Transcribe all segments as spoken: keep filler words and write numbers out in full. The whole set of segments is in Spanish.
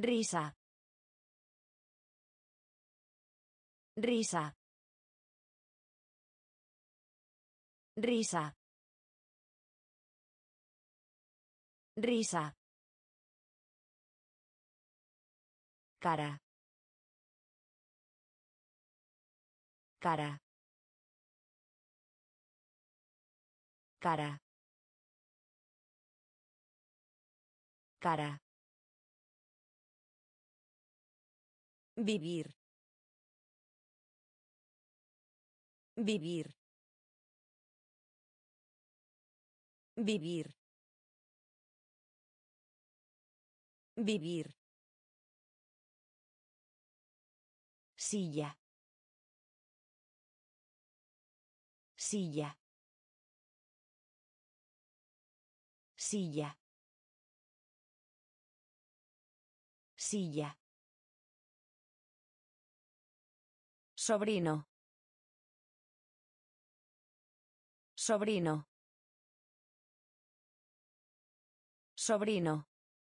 Risa. Risa. Risa. Risa. Cara. Cara. Cara. Cara. Vivir. Vivir. Vivir. Vivir. Silla. Silla. Silla. Silla. Sobrino. Sobrino. Sobrino.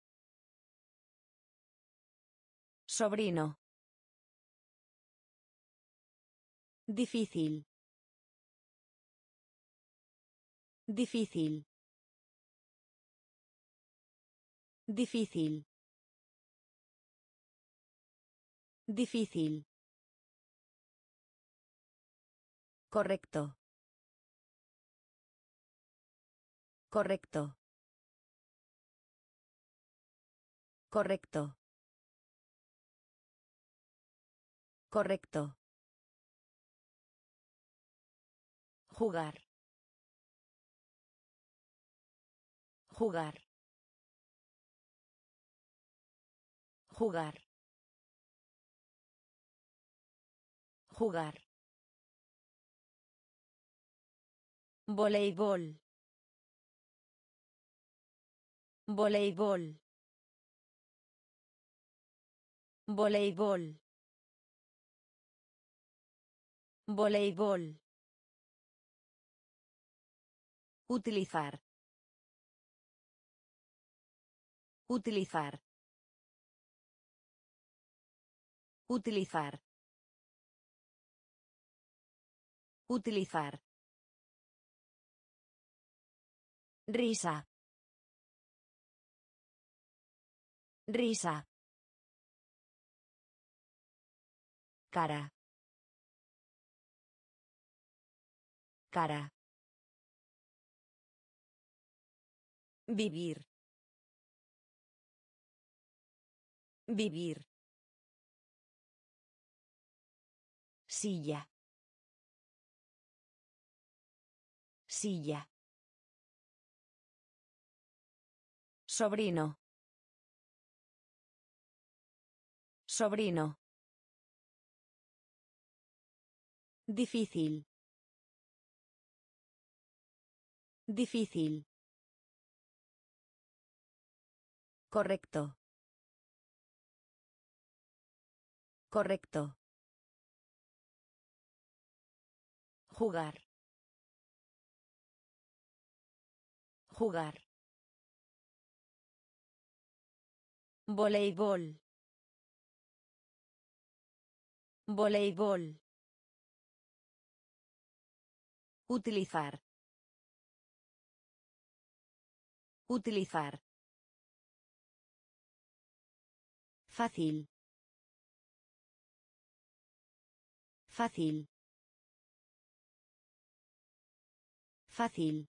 Sobrino. Difícil. Difícil. Difícil. Difícil. Correcto. Correcto. Correcto. Correcto. Jugar. Jugar. Jugar. Jugar. Voleibol. Voleibol. Voleibol. Voleibol. Utilizar. Utilizar. Utilizar. Utilizar. Risa. Risa. Cara. Cara. Vivir. Vivir. Silla. Silla. Sobrino. Sobrino. Difícil. Difícil. Correcto. Correcto. Jugar. Jugar. Voleibol. Voleibol. Utilizar. Utilizar. Fácil. Fácil. Fácil.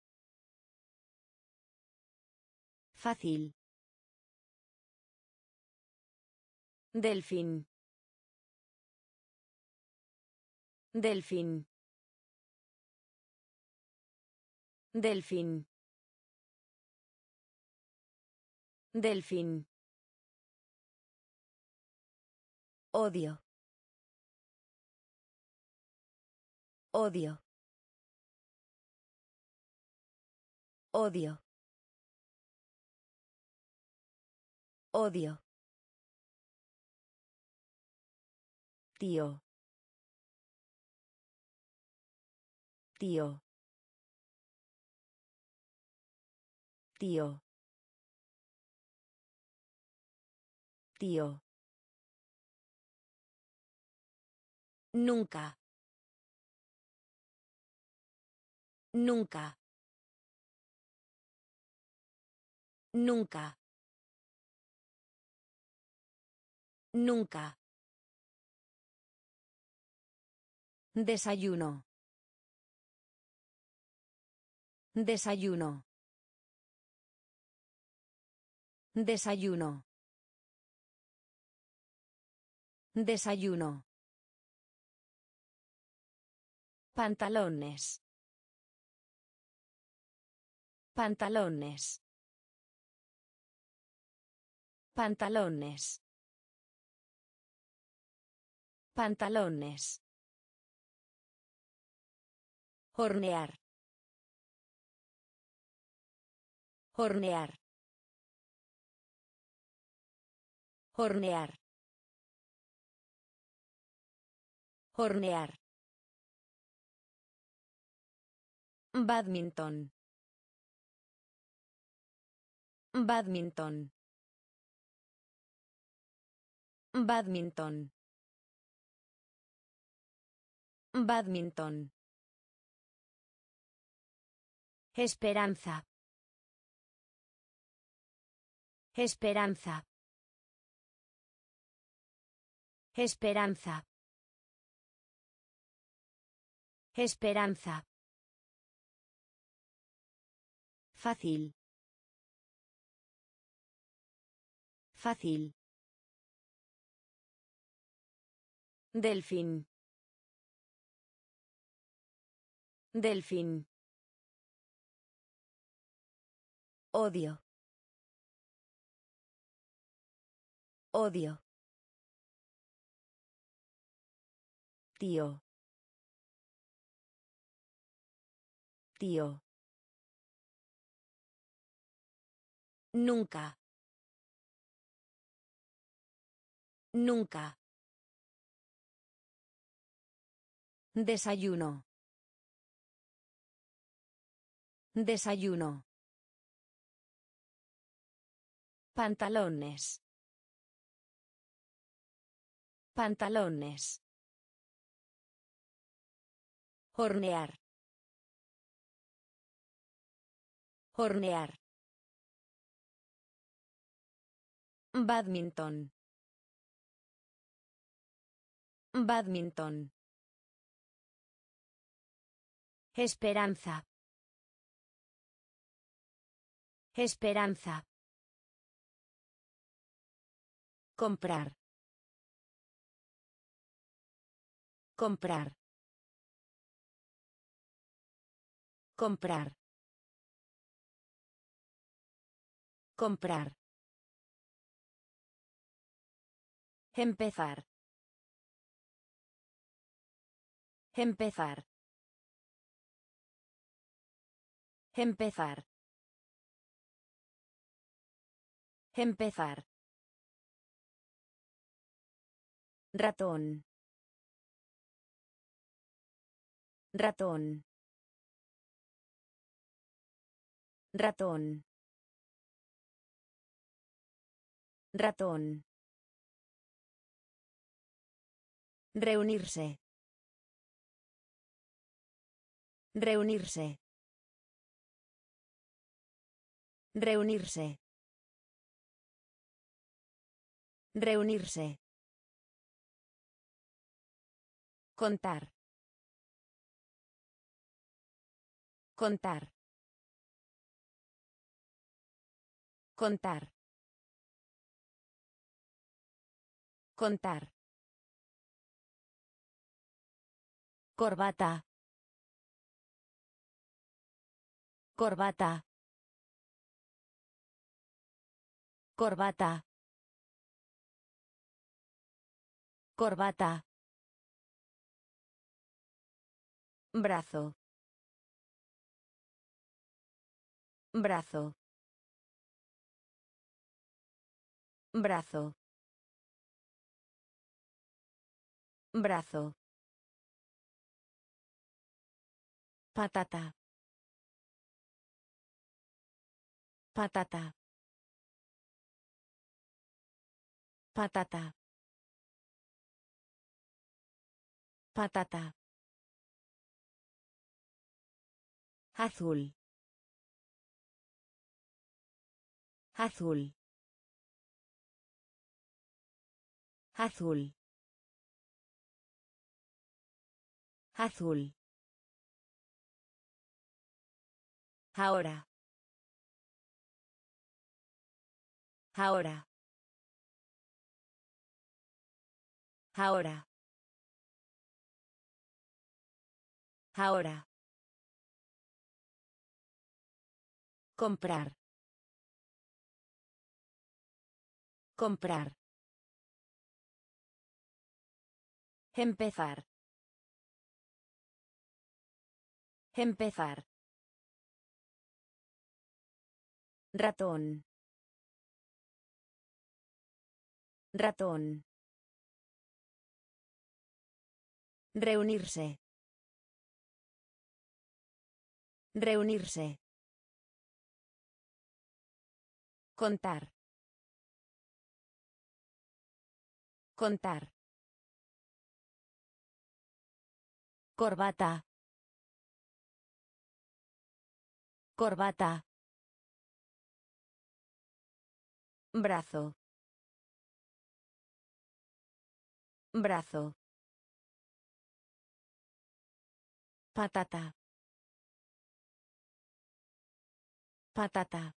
Fácil. Delfín. Delfín. Delfín. Delfín. Odio. Odio. Odio. Odio. Tío. Tío. Tío. Tío. Nunca. Nunca. Nunca. Nunca. Desayuno. Desayuno. Desayuno. Desayuno. Pantalones. Pantalones. Pantalones. Pantalones. Hornear. Hornear. Hornear. Hornear. Badminton. Badminton. Badminton. Badminton. Esperanza. Esperanza. Esperanza. Esperanza. Fácil. Fácil. Delfín. Delfín. Odio. Odio. Tío. Tío. Nunca. Nunca. Desayuno. Desayuno. Pantalones. Pantalones. Hornear. Hornear. Badminton. Badminton. Esperanza. Esperanza. Comprar. Comprar. Comprar. Comprar. Empezar. Empezar. Empezar. Empezar. Ratón. Ratón. Ratón. Ratón. Reunirse. Reunirse. Reunirse. Reunirse. Contar. Contar. Contar. Contar. Corbata. Corbata. Corbata. Corbata. Brazo. Brazo. Brazo. Brazo. Patata. Patata. Patata. Patata. Azul. Azul. Azul. Azul. Ahora. Ahora. Ahora. Ahora. Comprar. Comprar. Empezar. Empezar. Ratón. Ratón. Reunirse. Reunirse. Contar. Contar. Corbata. Corbata. Brazo. Brazo. Patata. Patata.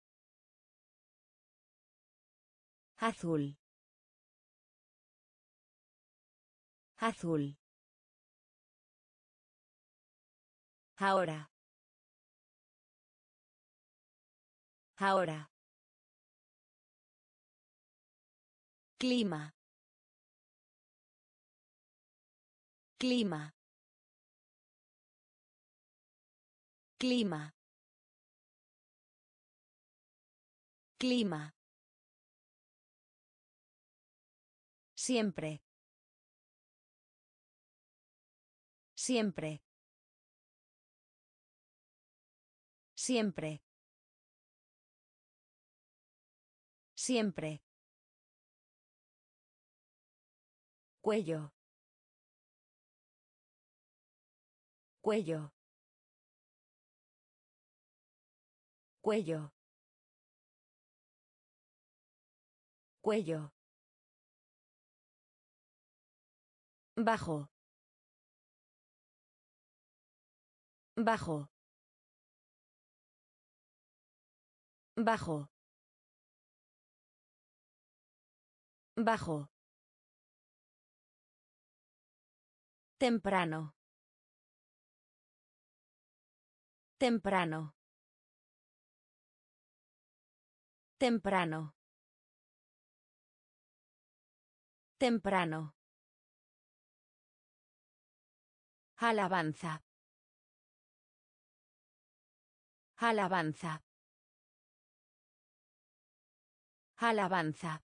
Azul. Azul. Ahora. Ahora. Clima. Clima. Clima. Clima. Siempre. Siempre. Siempre. Siempre. Cuello. Cuello. Cuello. Cuello. Bajo. Bajo. Bajo. Bajo. Temprano. Temprano. Temprano. Temprano. Alabanza. Alabanza. Alabanza.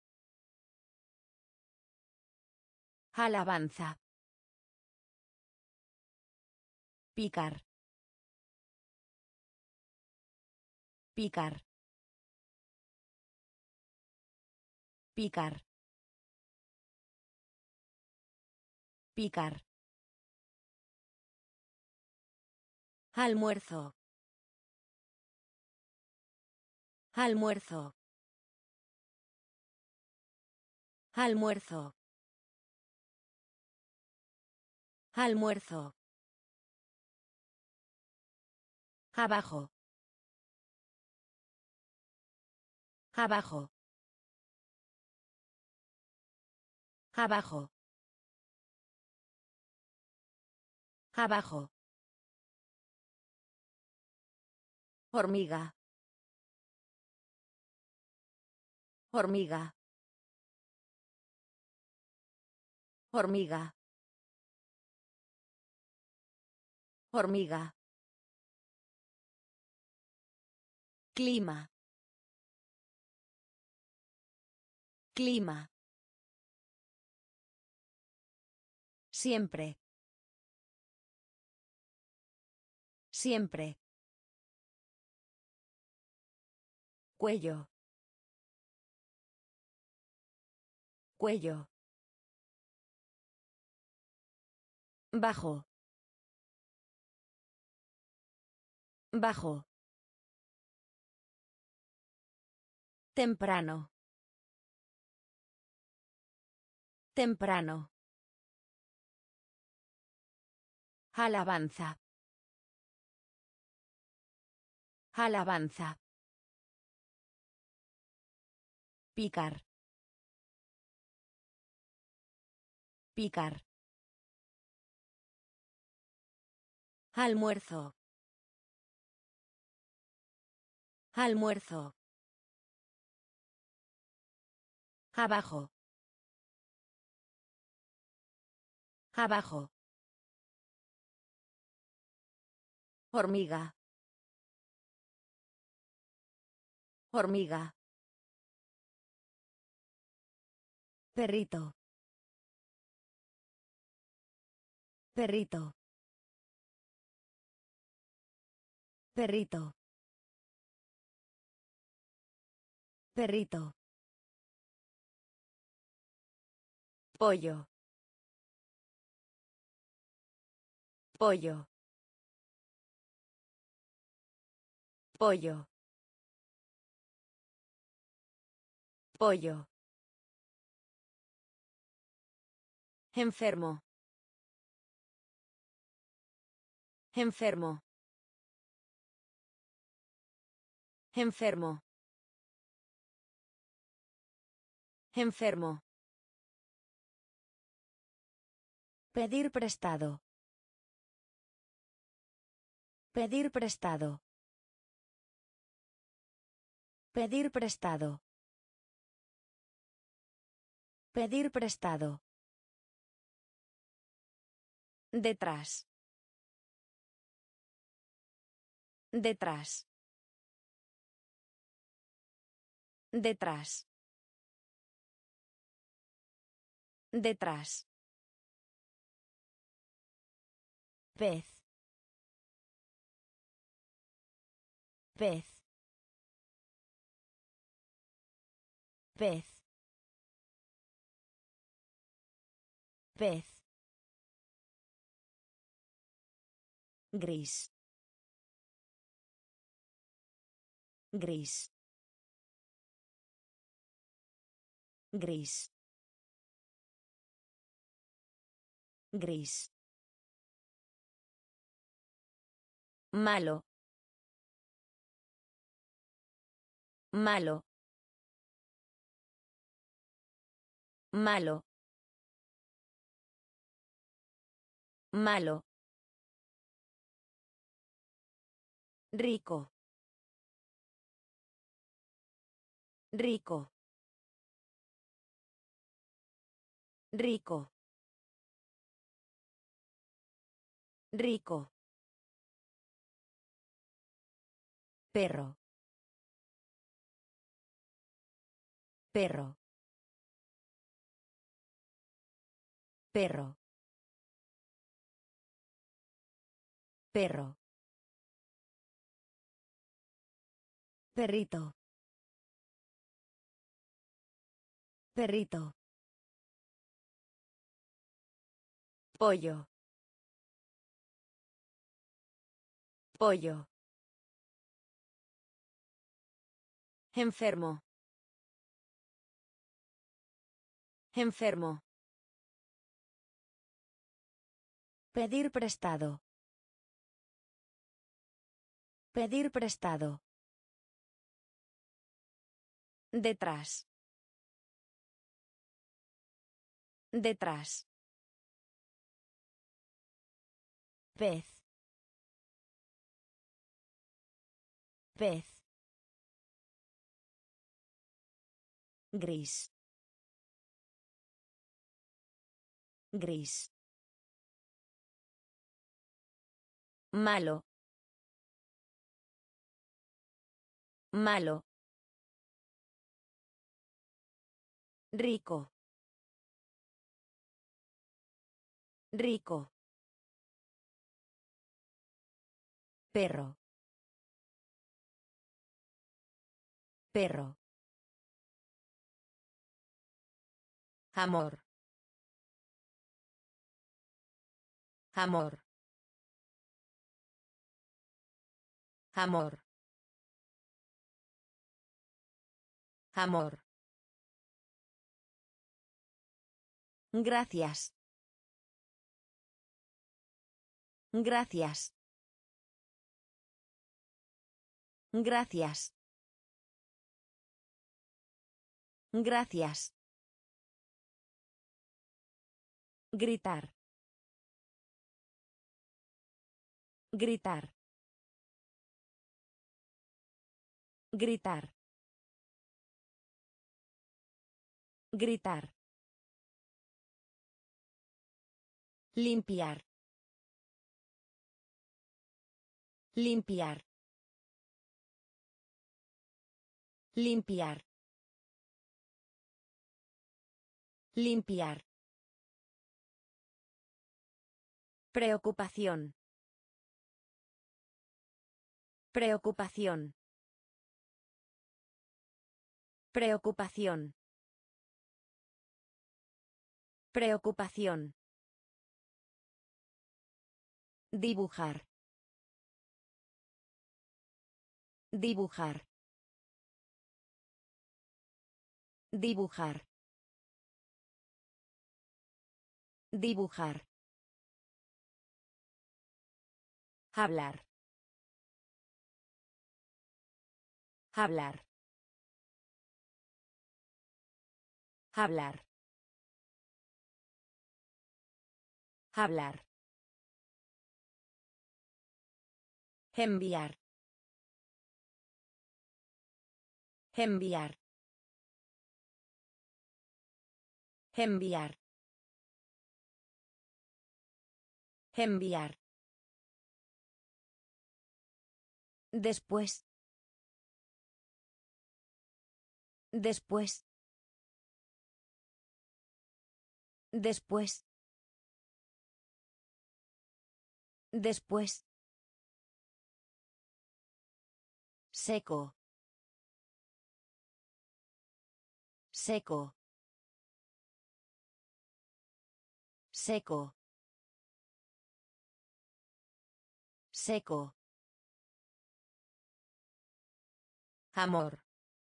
Alabanza. Picar. Picar. Picar. Picar. Almuerzo. Almuerzo. Almuerzo. Almuerzo. Abajo. Abajo. Abajo. Abajo. Hormiga. Hormiga. Hormiga. Hormiga. Clima. Clima. Siempre. Siempre. Cuello. Cuello. Bajo. Bajo. Temprano. Temprano. Alabanza. Alabanza. Picar. Picar. Almuerzo. Almuerzo. Abajo. Abajo. Hormiga. Hormiga. Perrito. Perrito. Perrito. Perrito. Pollo. Pollo. Pollo. Pollo. Enfermo. Enfermo. Enfermo. Enfermo. Pedir prestado. Pedir prestado. Pedir prestado. Pedir prestado. Detrás. Detrás. Detrás. Detrás. Pez. Pez. Pez. Pez. Gris. Gris. Gris. Gris. Malo. Malo. Malo. Malo. Rico. Rico. Rico. Rico. Perro. Perro. Perro. Perro. Perrito. Perrito. Pollo. Pollo. Enfermo. Enfermo. Pedir prestado. Pedir prestado. Detrás. Detrás. Pez. Pez. Gris. Gris. Malo. Malo. Rico. Rico. Perro. Perro. Amor. Amor. Amor. Amor. Gracias. Gracias. Gracias. Gracias. Gritar. Gritar. Gritar. Gritar. Limpiar. Limpiar. Limpiar. Limpiar. Preocupación. Preocupación. Preocupación. Preocupación. Dibujar. Dibujar. Dibujar. Dibujar. Hablar. Hablar. Hablar. Hablar. Enviar. Enviar. Enviar. Enviar. Después. Después. Después. Después. Seco. Seco. Seco. Seco. Amor.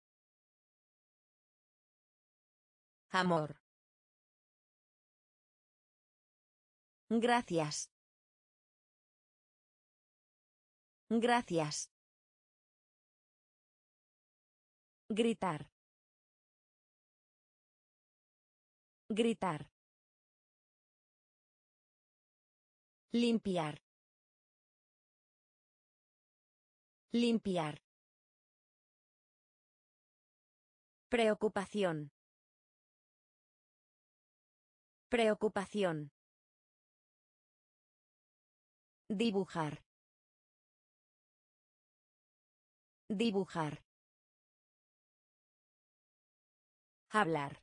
Amor. Gracias. Gracias. Gritar. Gritar. Limpiar. Limpiar. Preocupación. Preocupación. Dibujar. Dibujar. Hablar.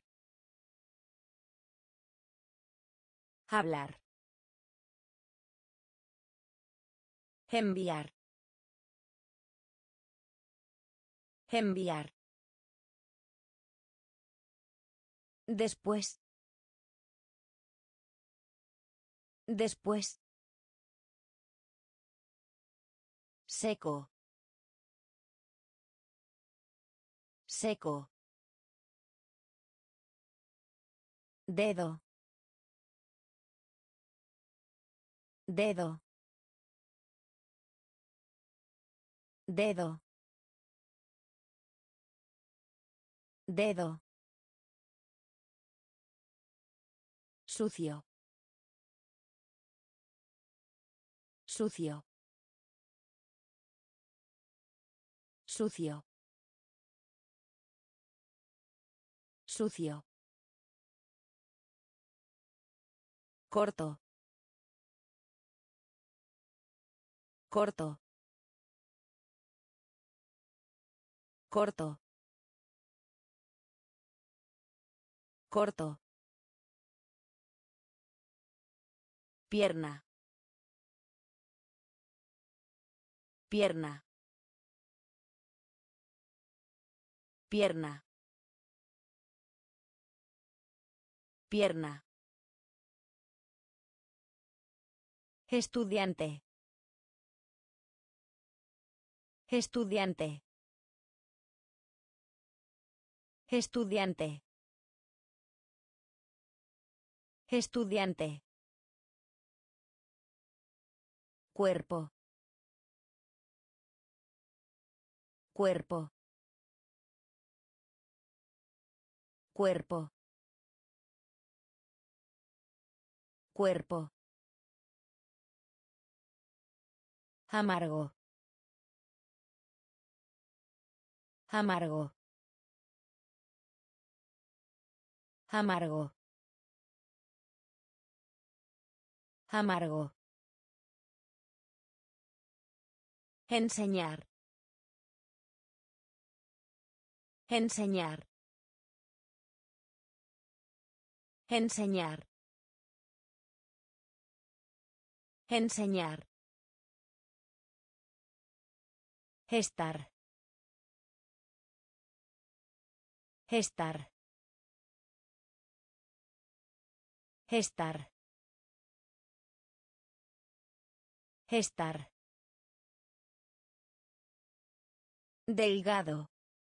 Hablar. Enviar. Enviar. Después. Después. Seco. Seco. Dedo. Dedo. Dedo. Dedo. Sucio. Sucio. Sucio. Sucio. Corto. Corto. Corto. Corto. Pierna. Pierna. Pierna. Pierna. Estudiante. Estudiante. Estudiante. Estudiante. Cuerpo. Cuerpo. Cuerpo. Cuerpo. Amargo. Amargo. Amargo. Amargo. Enseñar. Enseñar. Enseñar. Enseñar. Estar. Estar. Estar. Estar. Delgado.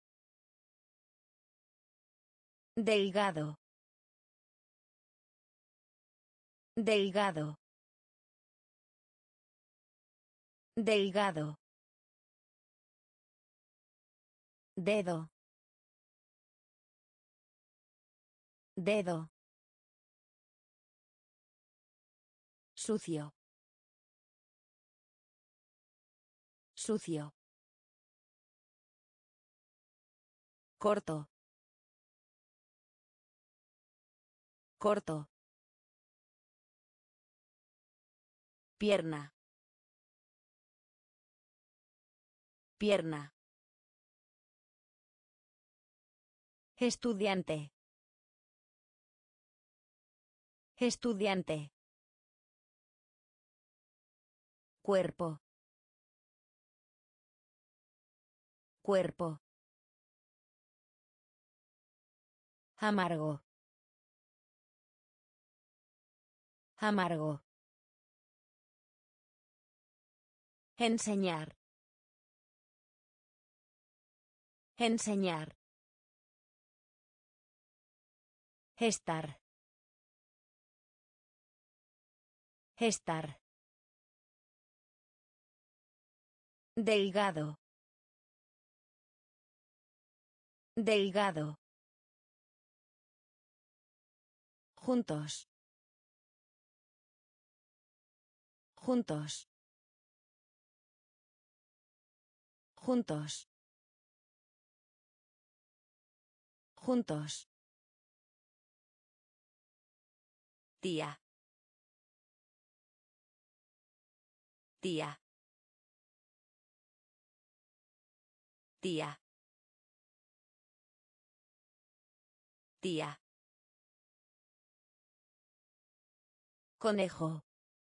Delgado. Delgado. Delgado. Dedo. Dedo. Sucio. Sucio. Corto. Corto. Pierna. Pierna. Estudiante. Estudiante. Cuerpo. Cuerpo. Amargo. Amargo. Enseñar. Enseñar. Estar. Estar. Delgado. Delgado. Juntos. Juntos. Juntos. Juntos. Tía. Tía. Tía. Tía. Conejo.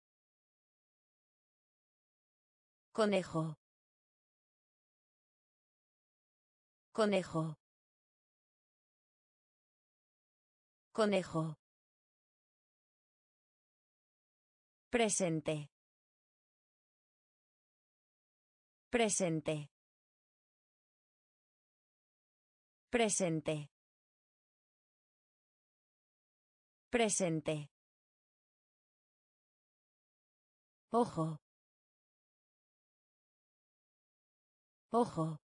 Conejo. Conejo. Conejo. Presente. Presente. Presente. Presente. Ojo. Ojo.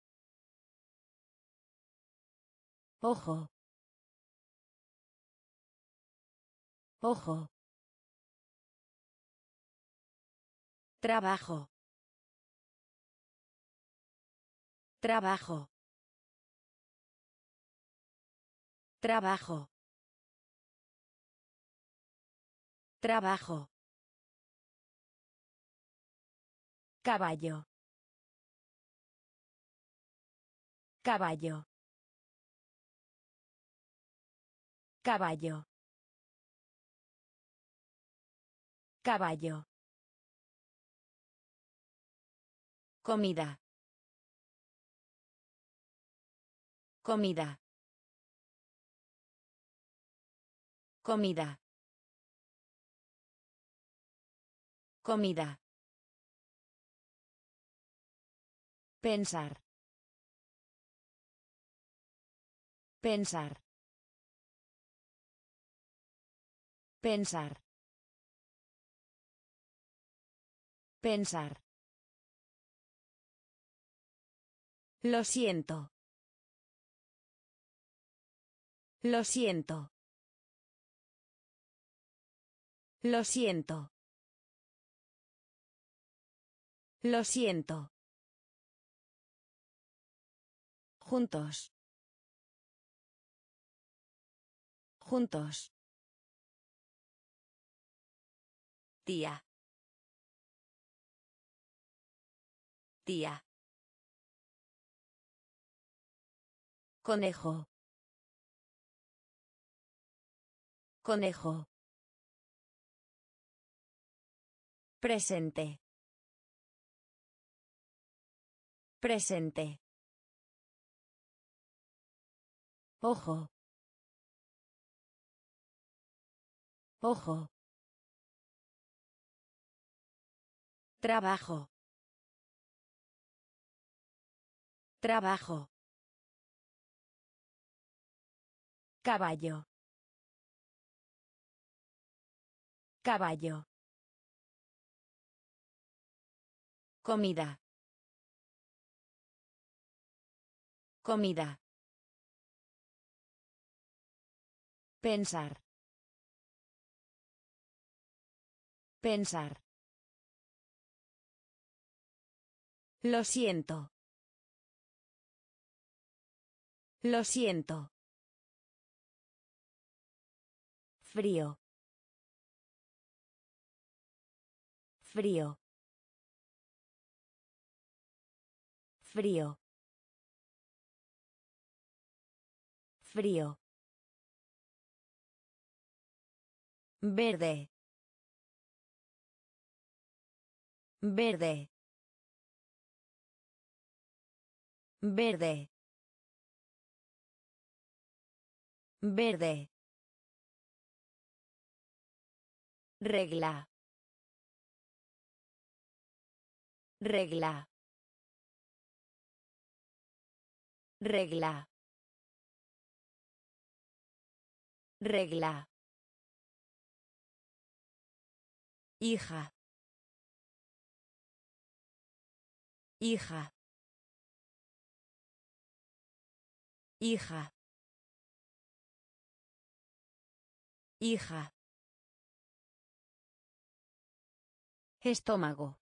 Ojo. Ojo. Trabajo. Trabajo. Trabajo. Trabajo. Caballo. Caballo. Caballo. Caballo. Comida. Comida. Comida. Comida. Pensar. Pensar. Pensar. Pensar. Lo siento. Lo siento. Lo siento. Lo siento. Juntos. Juntos. Tía. Tía. Conejo. Conejo. Presente. Presente. Ojo. Ojo. Trabajo. Trabajo. Caballo. Caballo. Comida. Comida. Pensar. Pensar. Lo siento. Lo siento. Frío. Frío. Frío. Frío. Verde. Verde. Verde. Verde. Regla. Regla. Regla. Regla. Hija. Hija. Hija. Hija. Estómago.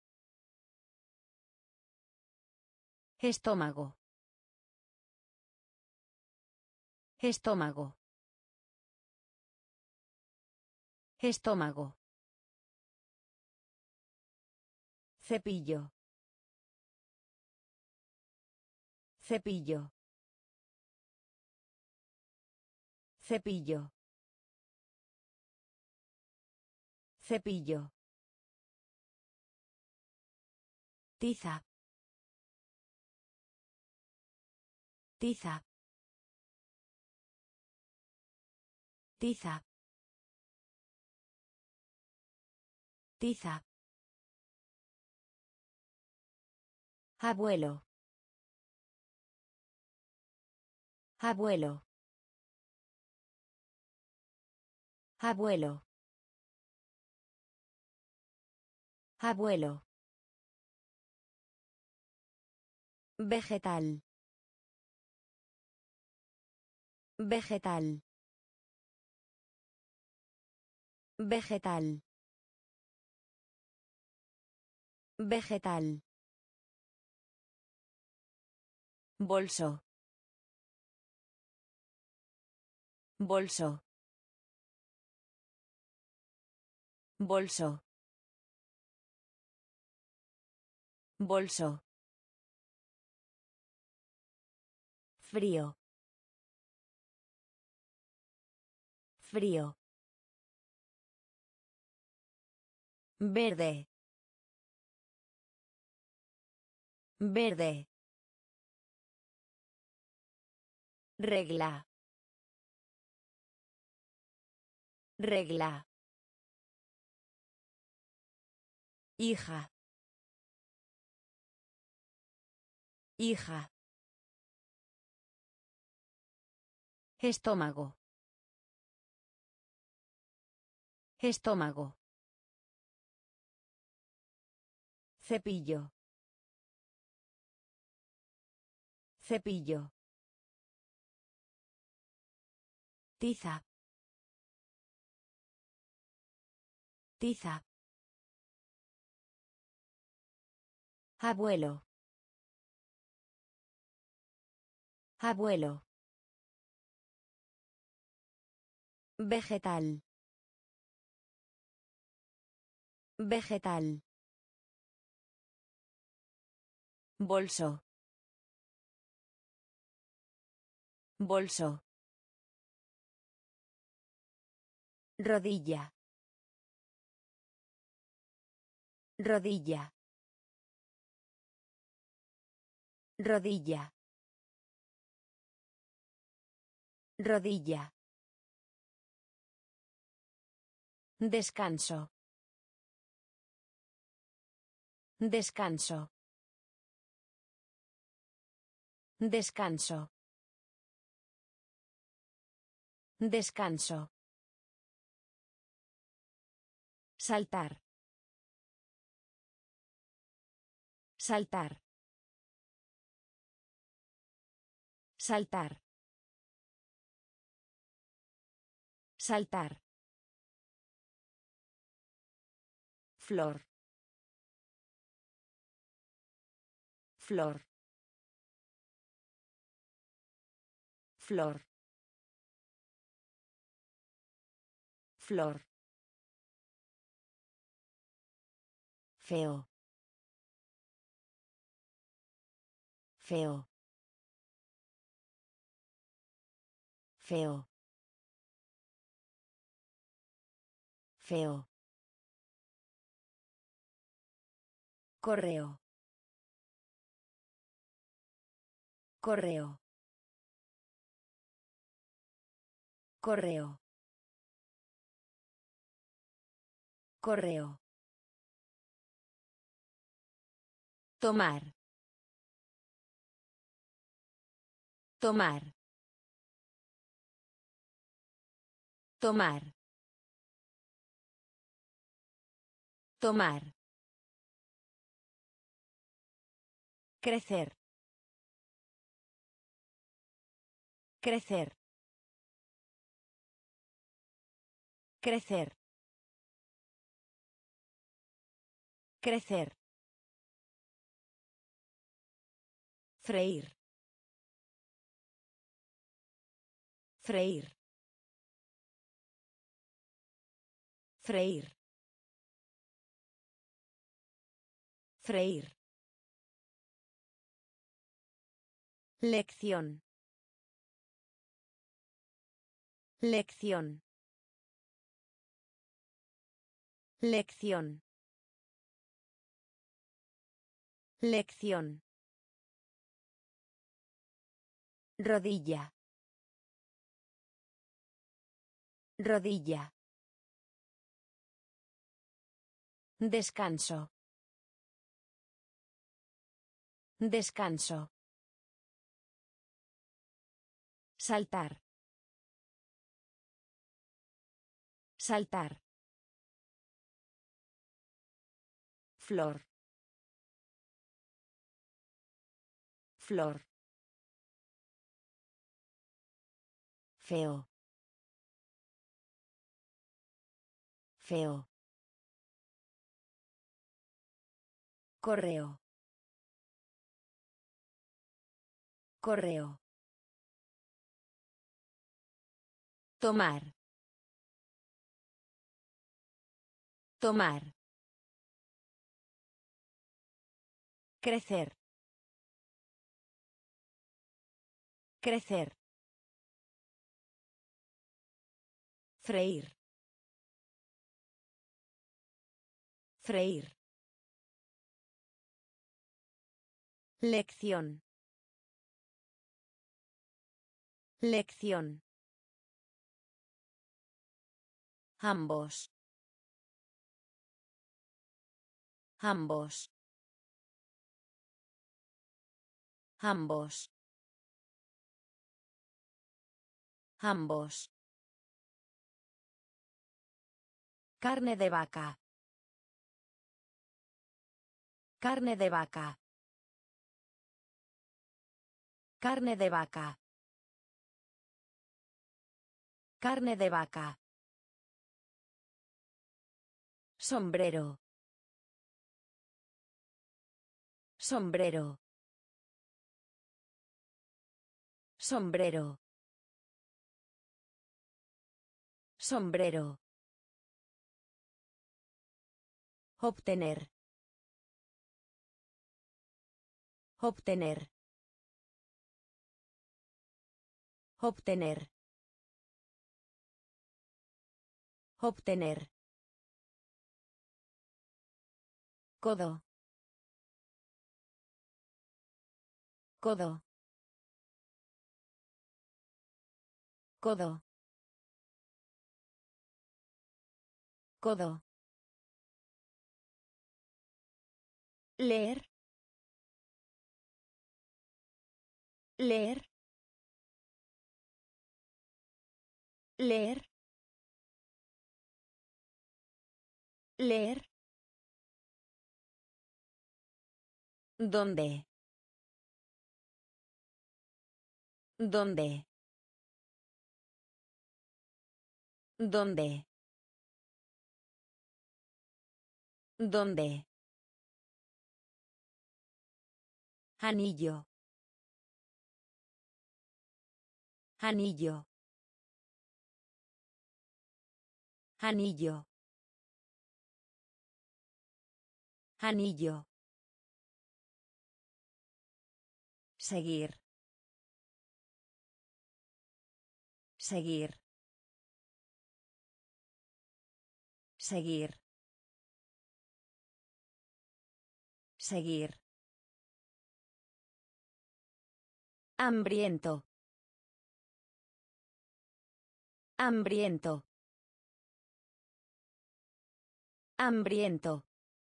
Estómago. Estómago. Estómago. Cepillo. Cepillo. Cepillo. Cepillo. Tiza. Tiza. Tiza. Tiza. Abuelo. Abuelo. Abuelo. Abuelo. Vegetal. Vegetal. Vegetal. Vegetal. Bolso. Bolso. Bolso. Bolso. Frío. Frío. Verde. Verde. Regla. Regla. Hija. Hija. Estómago. Estómago. Cepillo. Cepillo. Tiza. Tiza. Abuelo. Abuelo. Vegetal. Vegetal. Bolso. Bolso. Rodilla. Rodilla. Rodilla. Rodilla. Descanso. Descanso. Descanso. Descanso. Saltar. Saltar. Saltar. Saltar. Flor. Flor. Flor. Flor. Feo. Feo. Feo. Feo. Correo. Correo. Correo. Correo. Tomar. Tomar. Tomar. Tomar. Crecer. Crecer. Crecer. Crecer. Freír. Freír. Freír. Freír. Lección. Lección. Lección. Lección. Rodilla. Rodilla. Descanso. Descanso. Saltar. Saltar. Flor. Flor. Feo. Feo. Correo. Correo. Tomar. Tomar. Crecer. Crecer. Freír. Freír. Lección. Lección. Ambos. Ambos. Ambos. Ambos. Carne de vaca. Carne de vaca. Carne de vaca. Carne de vaca. Sombrero. Sombrero. Sombrero. Sombrero. Obtener. Obtener. Obtener. Obtener. Codo. Codo. Codo. Codo. Leer. Leer. Leer. Leer. ¿Dónde? ¿Dónde? ¿Dónde? ¿Dónde? Anillo. Anillo. Anillo. Anillo. Seguir. Seguir. Seguir. Seguir. Hambriento. Hambriento. Hambriento.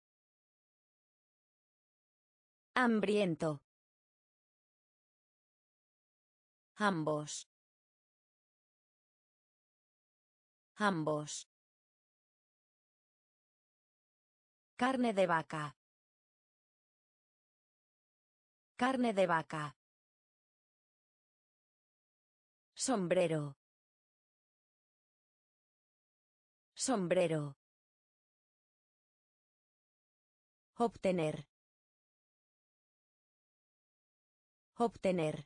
Hambriento. Ambos. Ambos. Carne de vaca. Carne de vaca. Sombrero. Sombrero. Obtener. Obtener.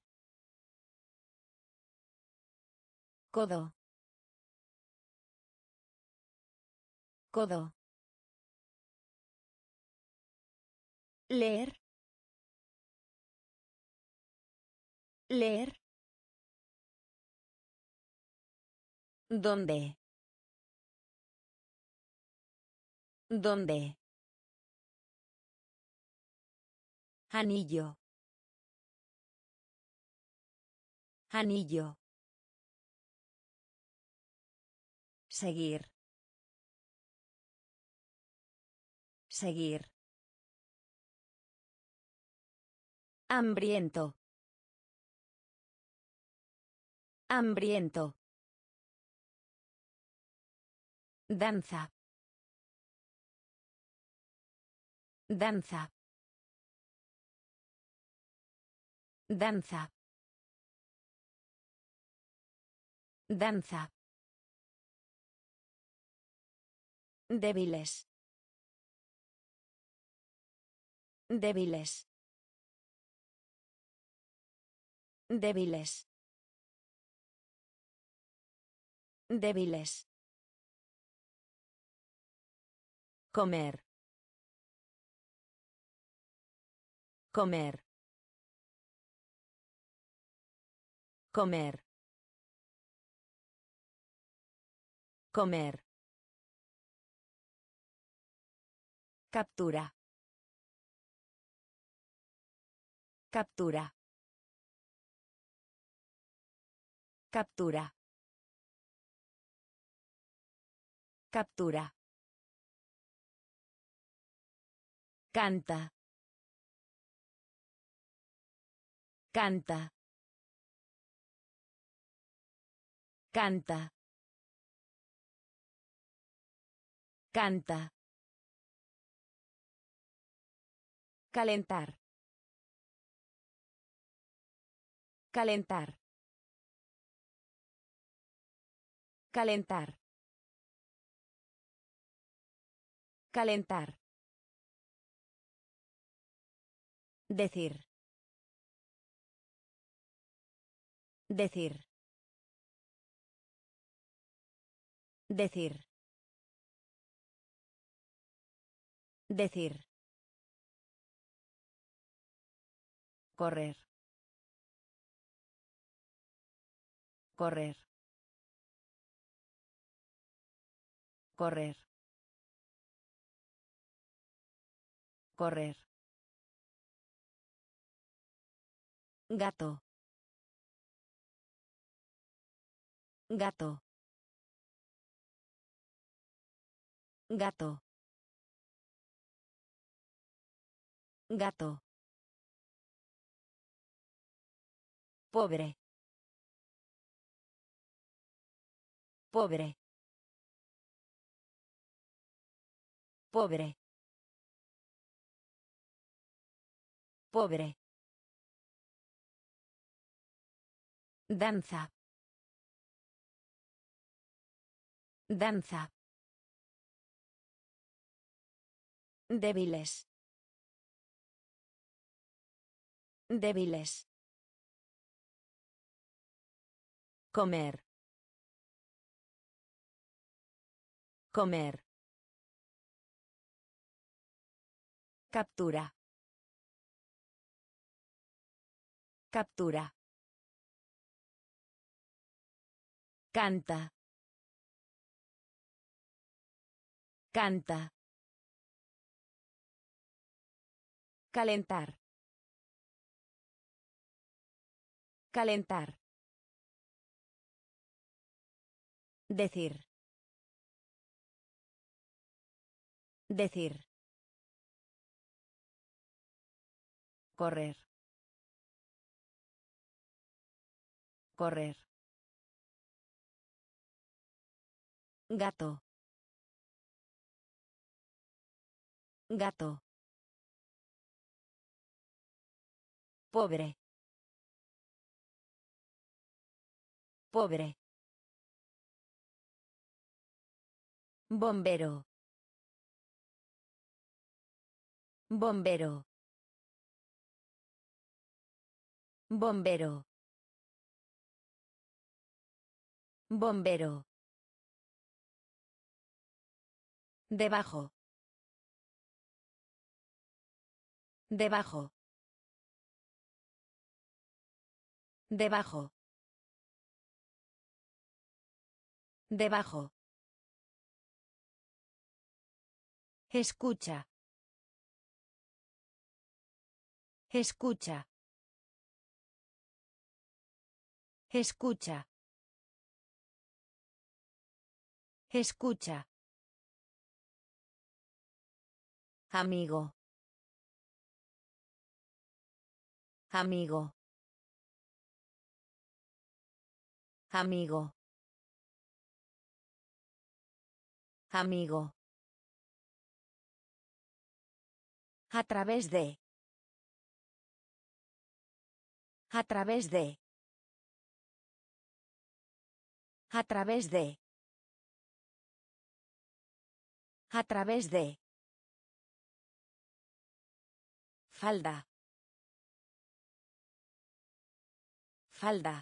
Codo. Codo. Leer. Leer. ¿Dónde? ¿Dónde? Anillo. Anillo. Seguir. Seguir. Hambriento. Hambriento. Danza. Danza. Danza. Danza. Débiles. Débiles. Débiles. Débiles. Comer. Comer. Comer. Comer. Captura. Captura. Captura. Captura. Canta. Canta. Canta. Canta. Calentar. Calentar. Calentar. Calentar. Decir. Decir. Decir. Decir. Correr. Correr. Correr. Correr. Gato. Gato. Gato. Gato. Pobre. Pobre. Pobre. Pobre. Danza. Danza. Débiles. Débiles. Comer. Comer. Captura. Captura. Canta. Canta. Calentar. Calentar. Decir. Decir. Correr. Correr. Gato. Gato. Pobre. Pobre. Bombero. Bombero. Bombero. Bombero. Debajo. Debajo. Debajo. Debajo. Escucha. Escucha. Escucha. Escucha. Amigo. Amigo. Amigo. Amigo. A través de. A través de. A través de. A través de. Falda. Falda.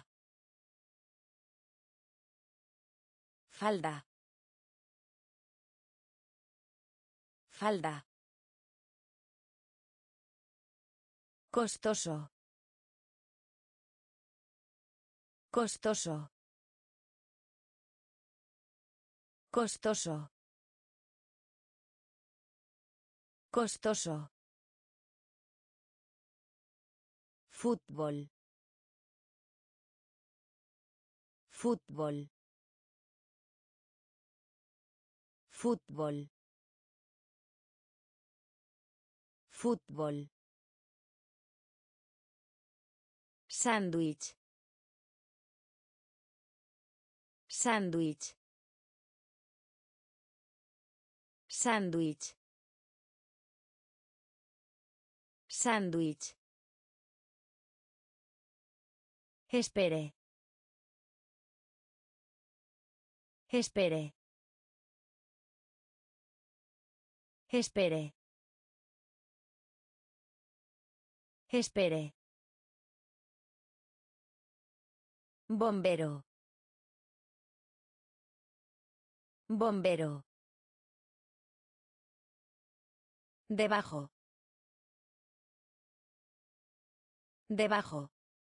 Falda. Falda. Costoso. Costoso. Costoso. Costoso. Fútbol. Fútbol. Fútbol. Fútbol. Sándwich. Sándwich. Sándwich. Sándwich. Espere. Espere. Espere. Espere. Bombero. Bombero. Debajo. Debajo.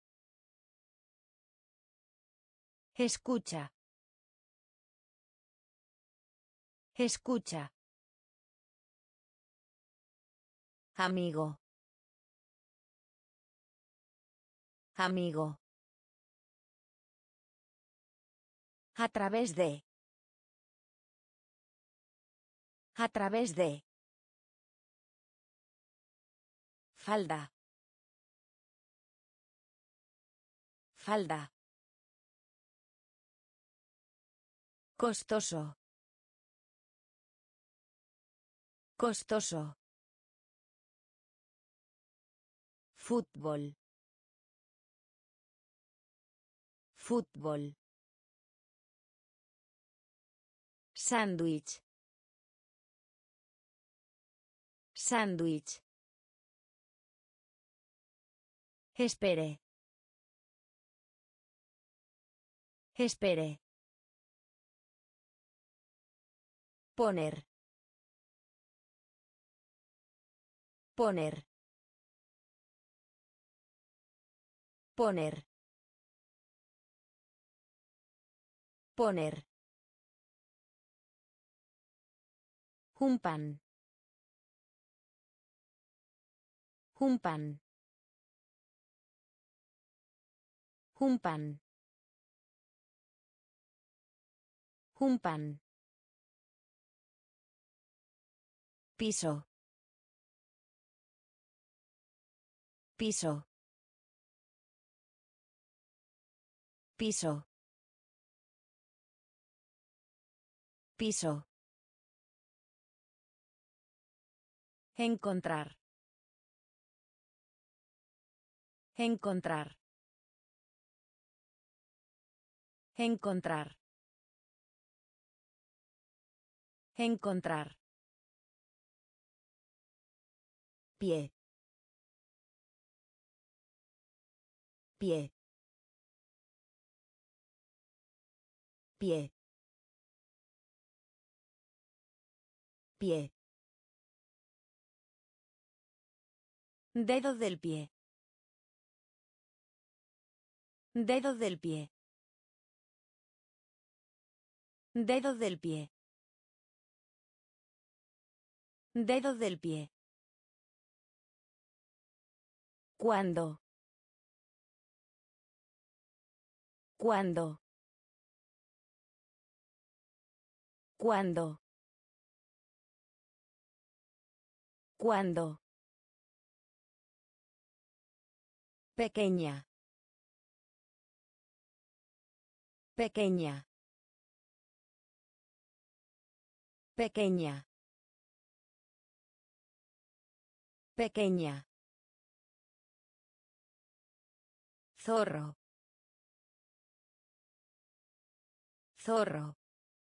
Escucha. Escucha. Amigo. Amigo. A través de. A través de. Falda. Falda. Costoso. Costoso. Fútbol. Fútbol. Sándwich. Sándwich. Espere. Espere. Poner. Poner. Poner. Poner. Un pan. Un pan. Un pan. Un pan. Piso. Piso. Piso. Piso. Encontrar. Encontrar. Encontrar. Encontrar. Pie. Pie. Pie. Pie. Dedo del pie. Dedo del pie. Dedo del pie. Dedo del pie. ¿Cuándo? ¿Cuándo? ¿Cuándo? ¿Cuándo? Pequeña. Pequeña. Pequeña. Pequeña. Zorro. Zorro.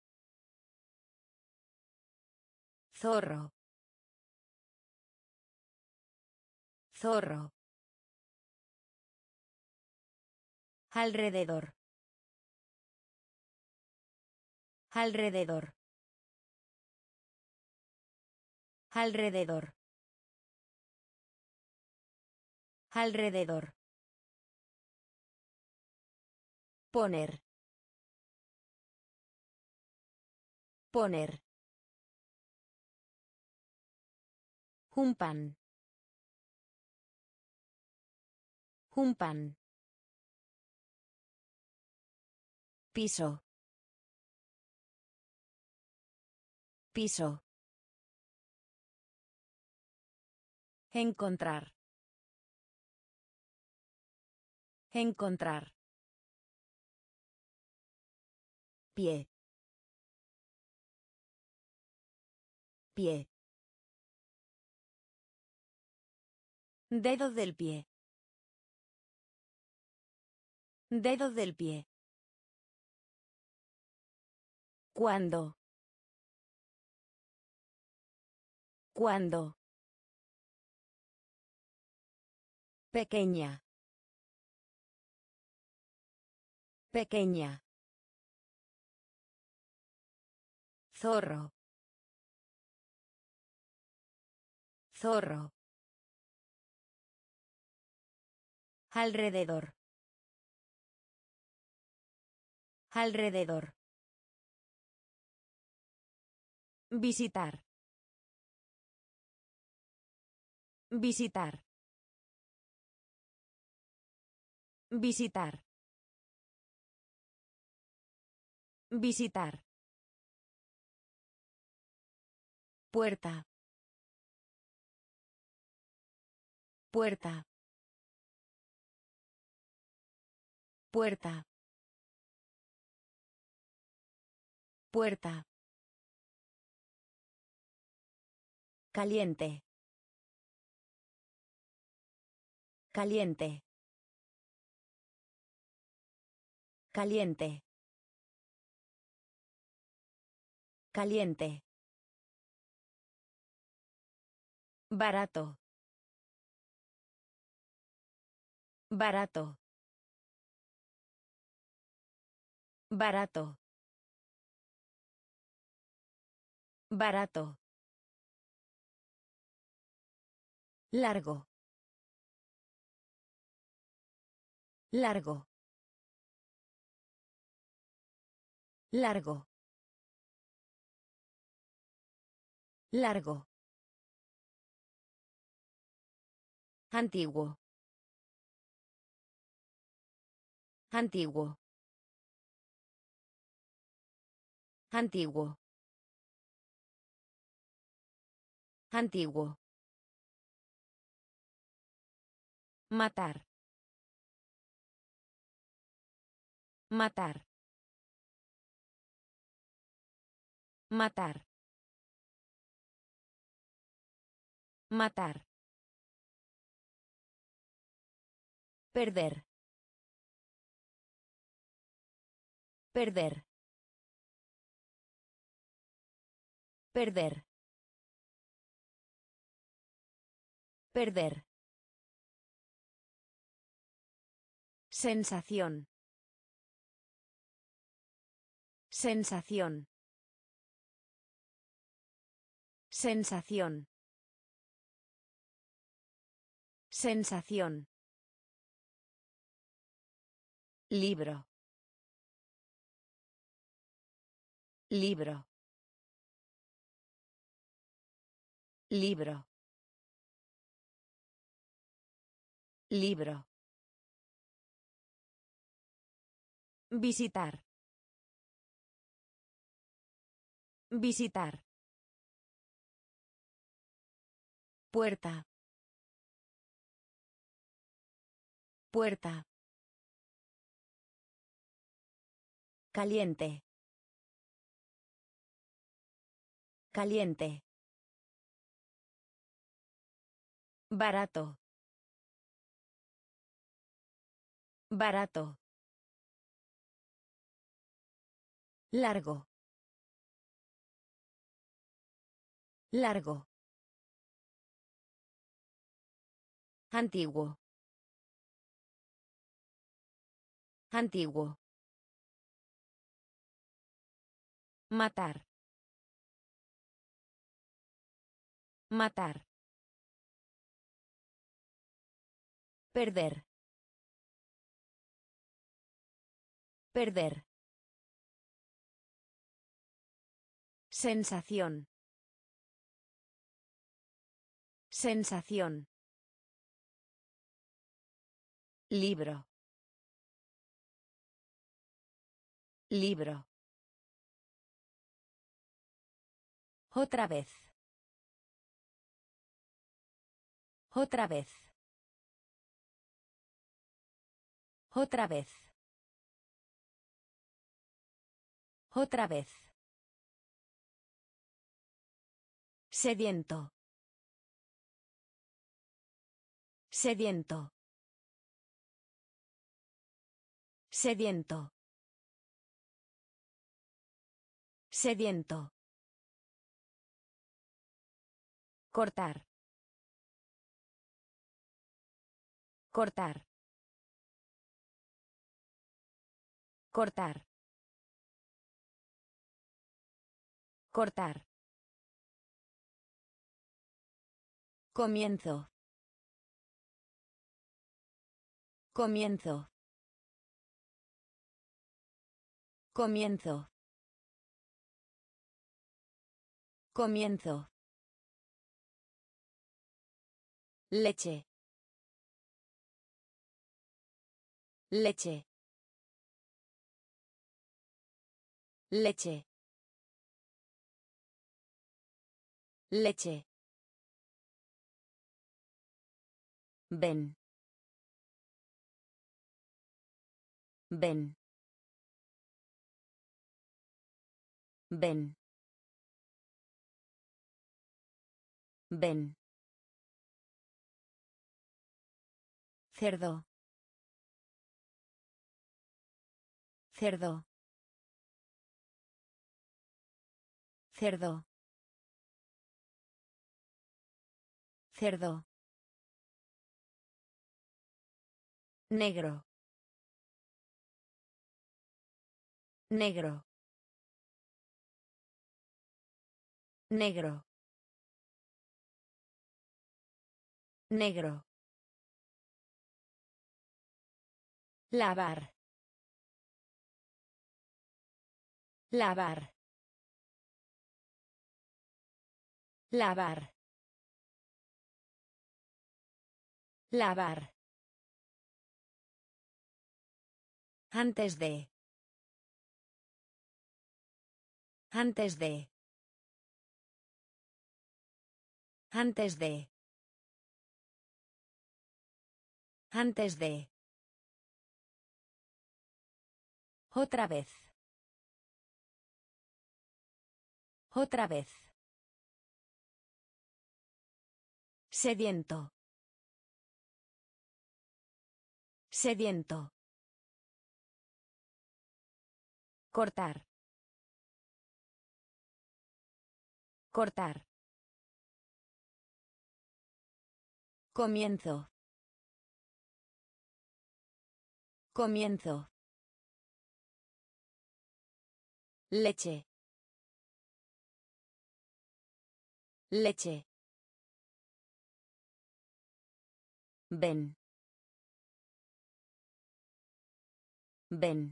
Zorro. Zorro. Alrededor. Alrededor. Alrededor. Alrededor. Poner. Poner. Un pan. Un pan. Piso. Piso. Encontrar. Encontrar. Pie. Pie. Dedo del pie. Dedo del pie. ¿Cuándo? ¿Cuándo? Pequeña. Pequeña. Zorro. Zorro. Alrededor. Alrededor. Visitar. Visitar. Visitar. Visitar. Puerta. Puerta. Puerta. Puerta. Caliente. Caliente. Caliente. Caliente. Barato. Barato. Barato. Barato. Largo. Largo. Largo. Largo. Antiguo. Antiguo. Antiguo. Antiguo. Matar. Matar. Matar. Matar. Perder. Perder. Perder. Perder. Sensación. Sensación. Sensación. Sensación. Libro. Libro. Libro. Libro. Visitar. Visitar. Puerta. Puerta. Caliente. Caliente. Barato. Barato. Largo. Largo. Antiguo. Antiguo. Matar. Matar. Perder. Perder. Sensación. Sensación. Libro. Libro. Otra vez. Otra vez. Otra vez. Otra vez. Sediento. Sediento. Sediento. Sediento. Cortar. Cortar. Cortar. Cortar. Comienzo. Comienzo. Comienzo. Comienzo. Leche. Leche. Leche. Leche. Ven. Ven. Ven. Ven. Cerdo. Cerdo. Cerdo. Cerdo. Negro. Negro. Negro. Negro. Lavar. Lavar. Lavar. Lavar. Antes de. Antes de. Antes de. Antes de. Otra vez. Otra vez. Sediento. Sediento. Cortar. Cortar. Comienzo. Comienzo. Leche. Leche. Ven. Ven.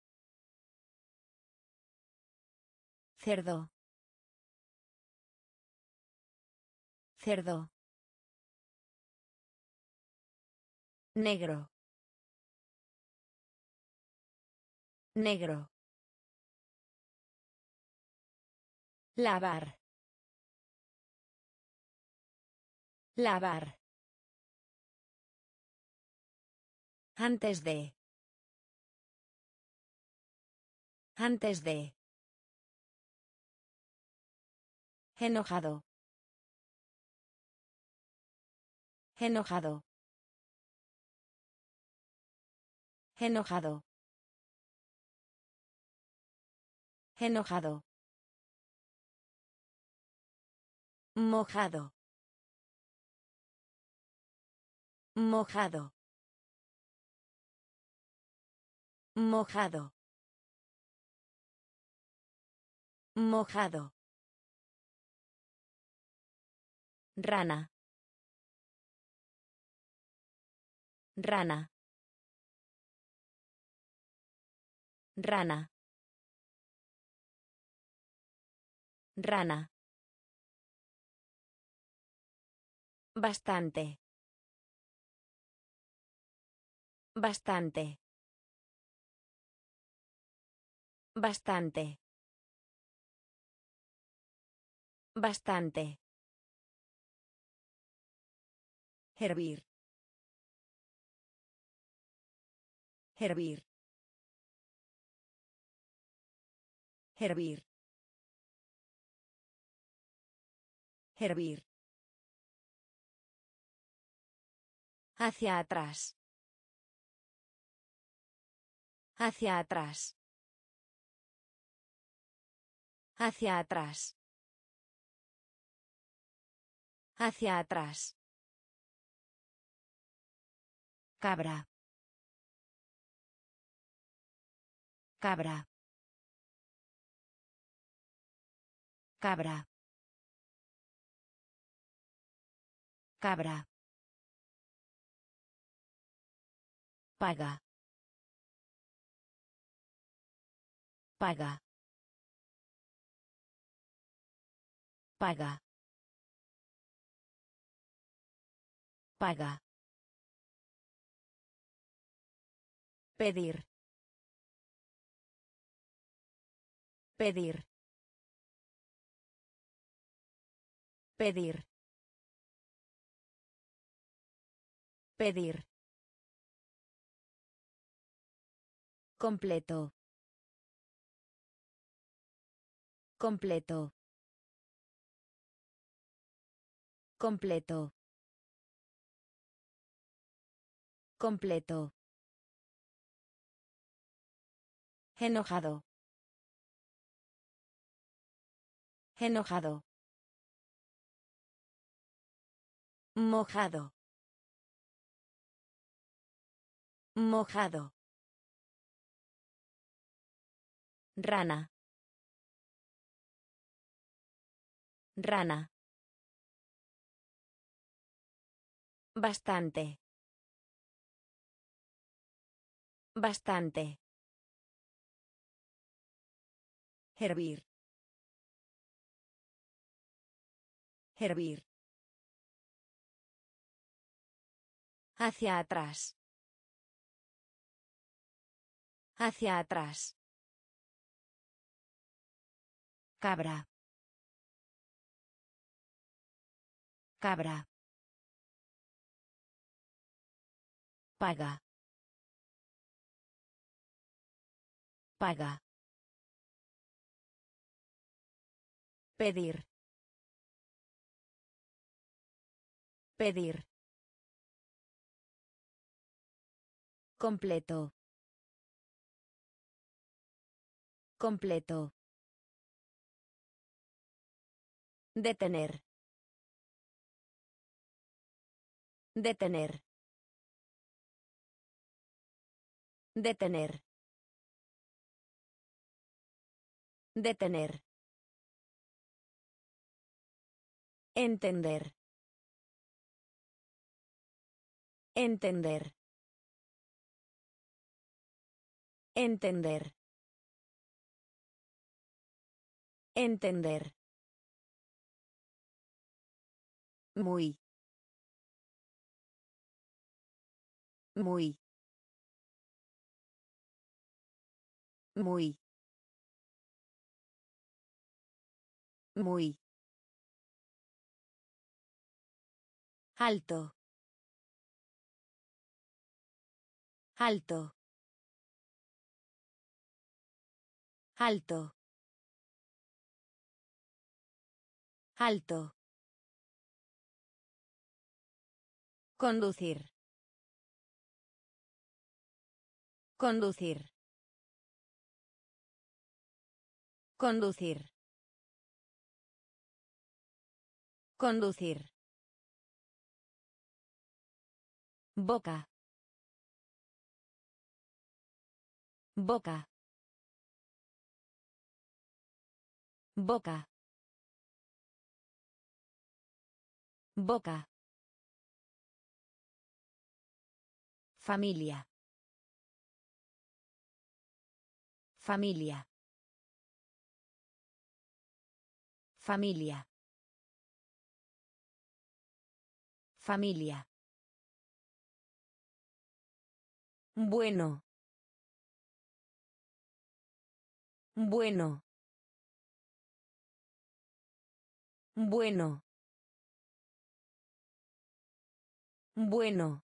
Cerdo. Cerdo. Negro. Negro. Lavar. Lavar. Antes de. Antes de. Enojado. Enojado. Enojado. Enojado. Mojado. Mojado. Mojado. Mojado. Rana. Rana. Rana. Rana. Bastante. Bastante. Bastante. Bastante. Hervir. Hervir. Hervir. Hervir. Hacia atrás. Hacia atrás. Hacia atrás. Hacia atrás. Cabra. Cabra. Cabra. Cabra. Paga. Paga. Paga. Paga. Pedir. Pedir. Pedir. Pedir. Completo. Completo. Completo. Completo. Enojado. Enojado. Mojado. Mojado. Rana. Rana. Bastante. Bastante. Hervir. Hervir. Hacia atrás. Hacia atrás. Cabra. Cabra. Paga. Paga. Pedir. Pedir. Completo. Completo. Detener. Detener. Detener. Detener. Entender. Entender. Entender. Entender. Muy. Muy. Muy. Muy. Alto. Alto. Alto. Alto. Conducir. Conducir. Conducir. Conducir. Boca. Boca. Boca. Boca. Familia. Familia. Familia. Familia. Bueno. Bueno. Bueno. Bueno.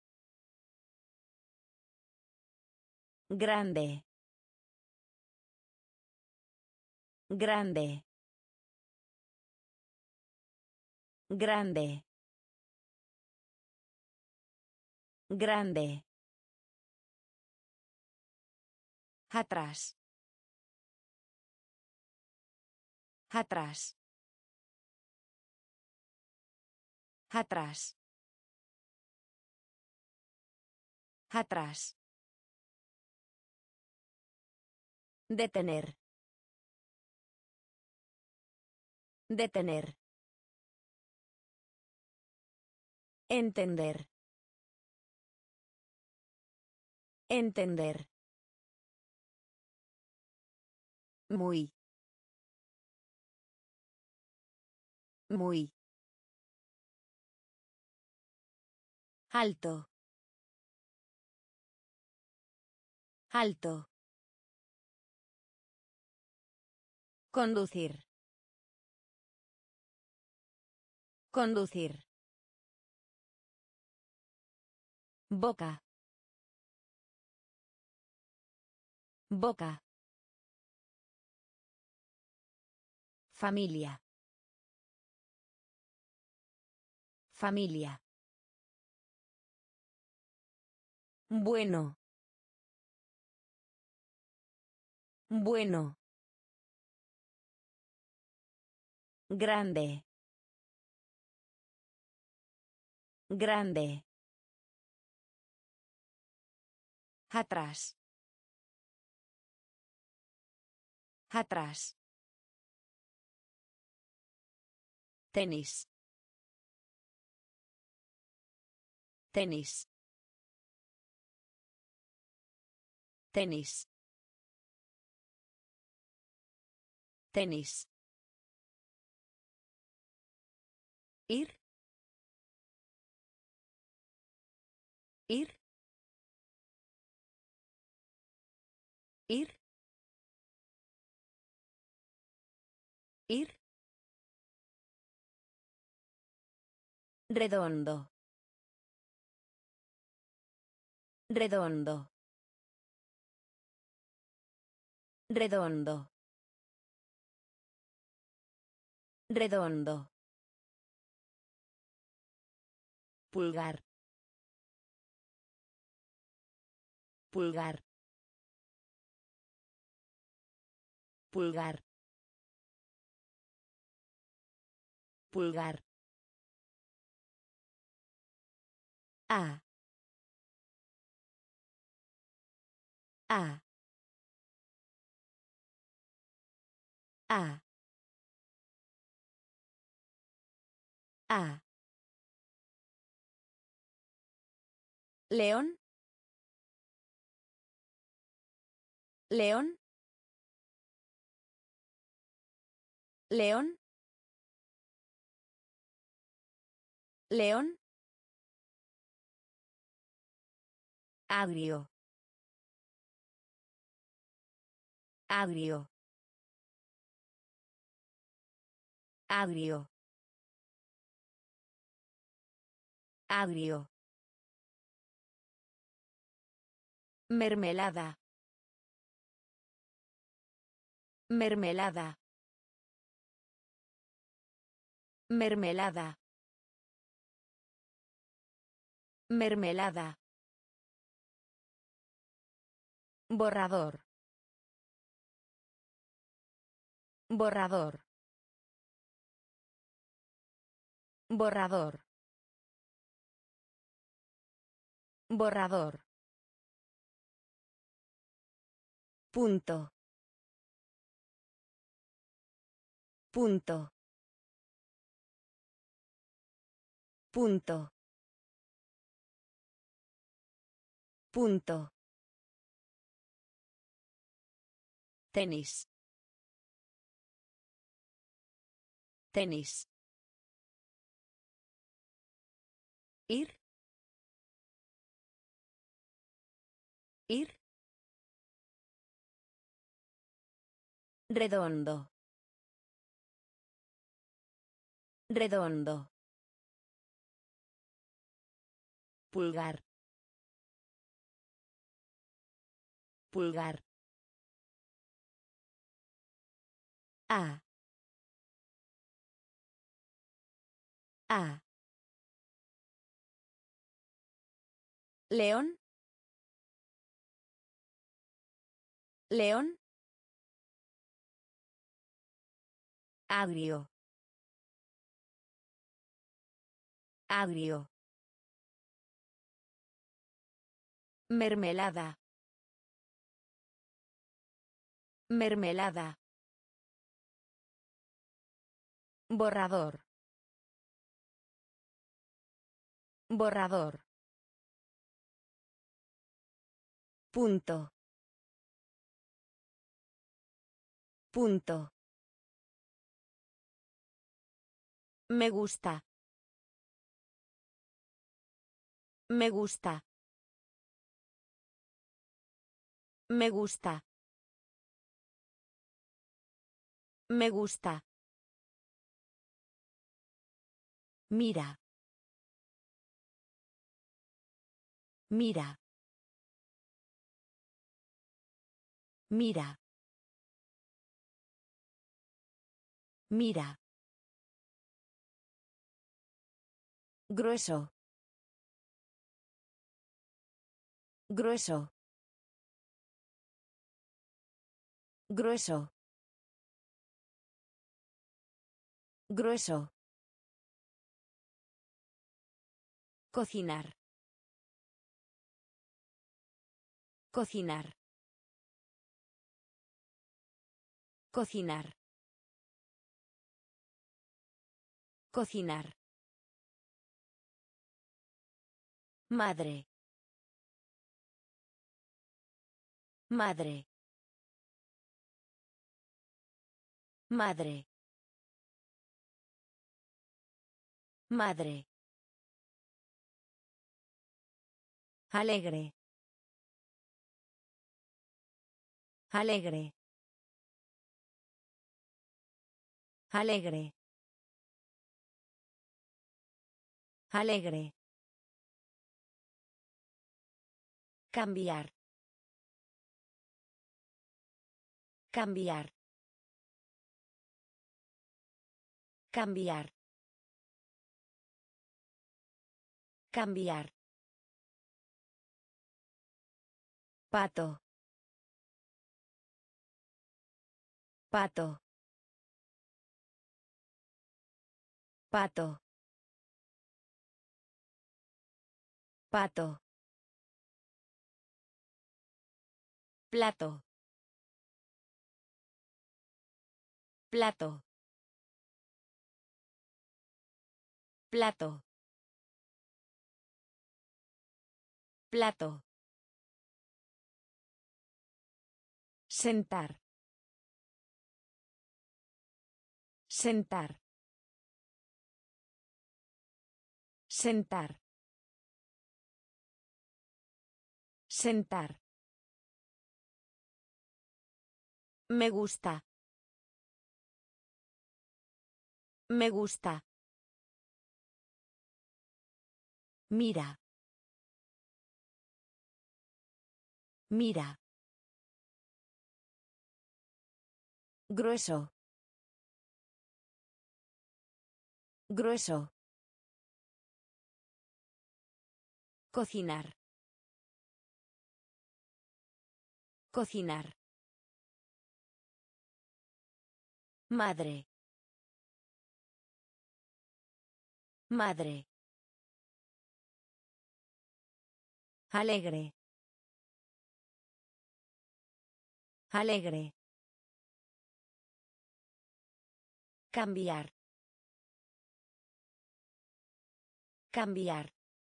Grande. Grande. Grande. Grande. Atrás. Atrás. Atrás. Atrás. Detener. Detener. Entender. Entender. Muy. Muy. Alto. Alto. Conducir. Conducir. Boca. Boca. Familia. Familia. Bueno. Bueno. Grande. Grande. Atrás. Atrás. Tenis. Tenis. Tenis. Tenis. Ir. Ir. Ir. Ir. Redondo. Redondo. Redondo. Redondo. Pulgar. Pulgar. Pulgar. Pulgar. A. A. A. A. León. León. León. León. Agrio. Agrio. Agrio. Agrio. Mermelada. Mermelada. Mermelada. Mermelada. Borrador. Borrador. Borrador. Borrador. Punto. Punto. Punto. Punto. Tenis. Tenis. Ir. Ir. Redondo. Redondo. Pulgar. Pulgar. A. A. León. León. Agrio. Agrio. Mermelada. Mermelada. Borrador. Borrador. Punto. Punto. Me gusta. Me gusta. Me gusta. Me gusta. Mira. Mira. Mira. Mira. Grueso. Grueso. Grueso. Grueso. Cocinar. Cocinar. Cocinar. Cocinar. Madre. Madre. Madre. Madre. Alegre. Alegre. Alegre. Alegre. Cambiar. Cambiar. Cambiar. Cambiar. Pato. Pato. Pato. Pato. Plato. Plato. Plato. Plato. Sentar. Sentar. Sentar. Sentar. Me gusta. Me gusta. Mira. Mira. Grueso. Grueso. Cocinar. Cocinar. Madre. Madre. Alegre. Alegre. Cambiar. Cambiar.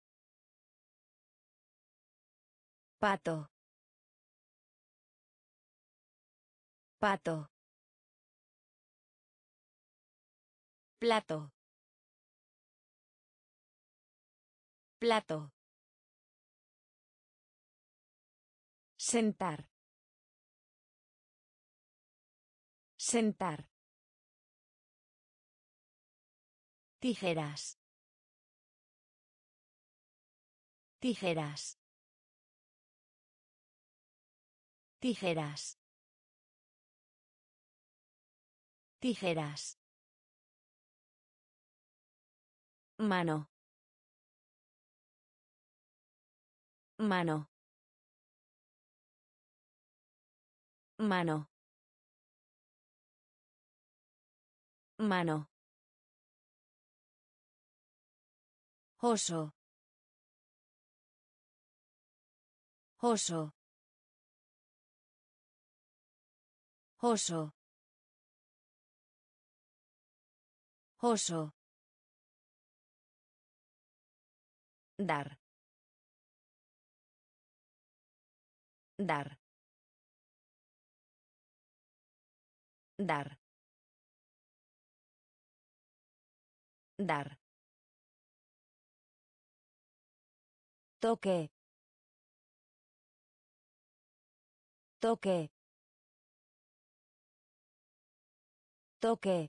Pato. Pato. Plato. Plato. Sentar. Sentar. Tijeras. Tijeras. Tijeras. Tijeras. Mano. Mano. Mano. Mano. Oso. Oso. Oso. Oso. Dar. Dar. Dar. Dar. Toque. Toque. Toque.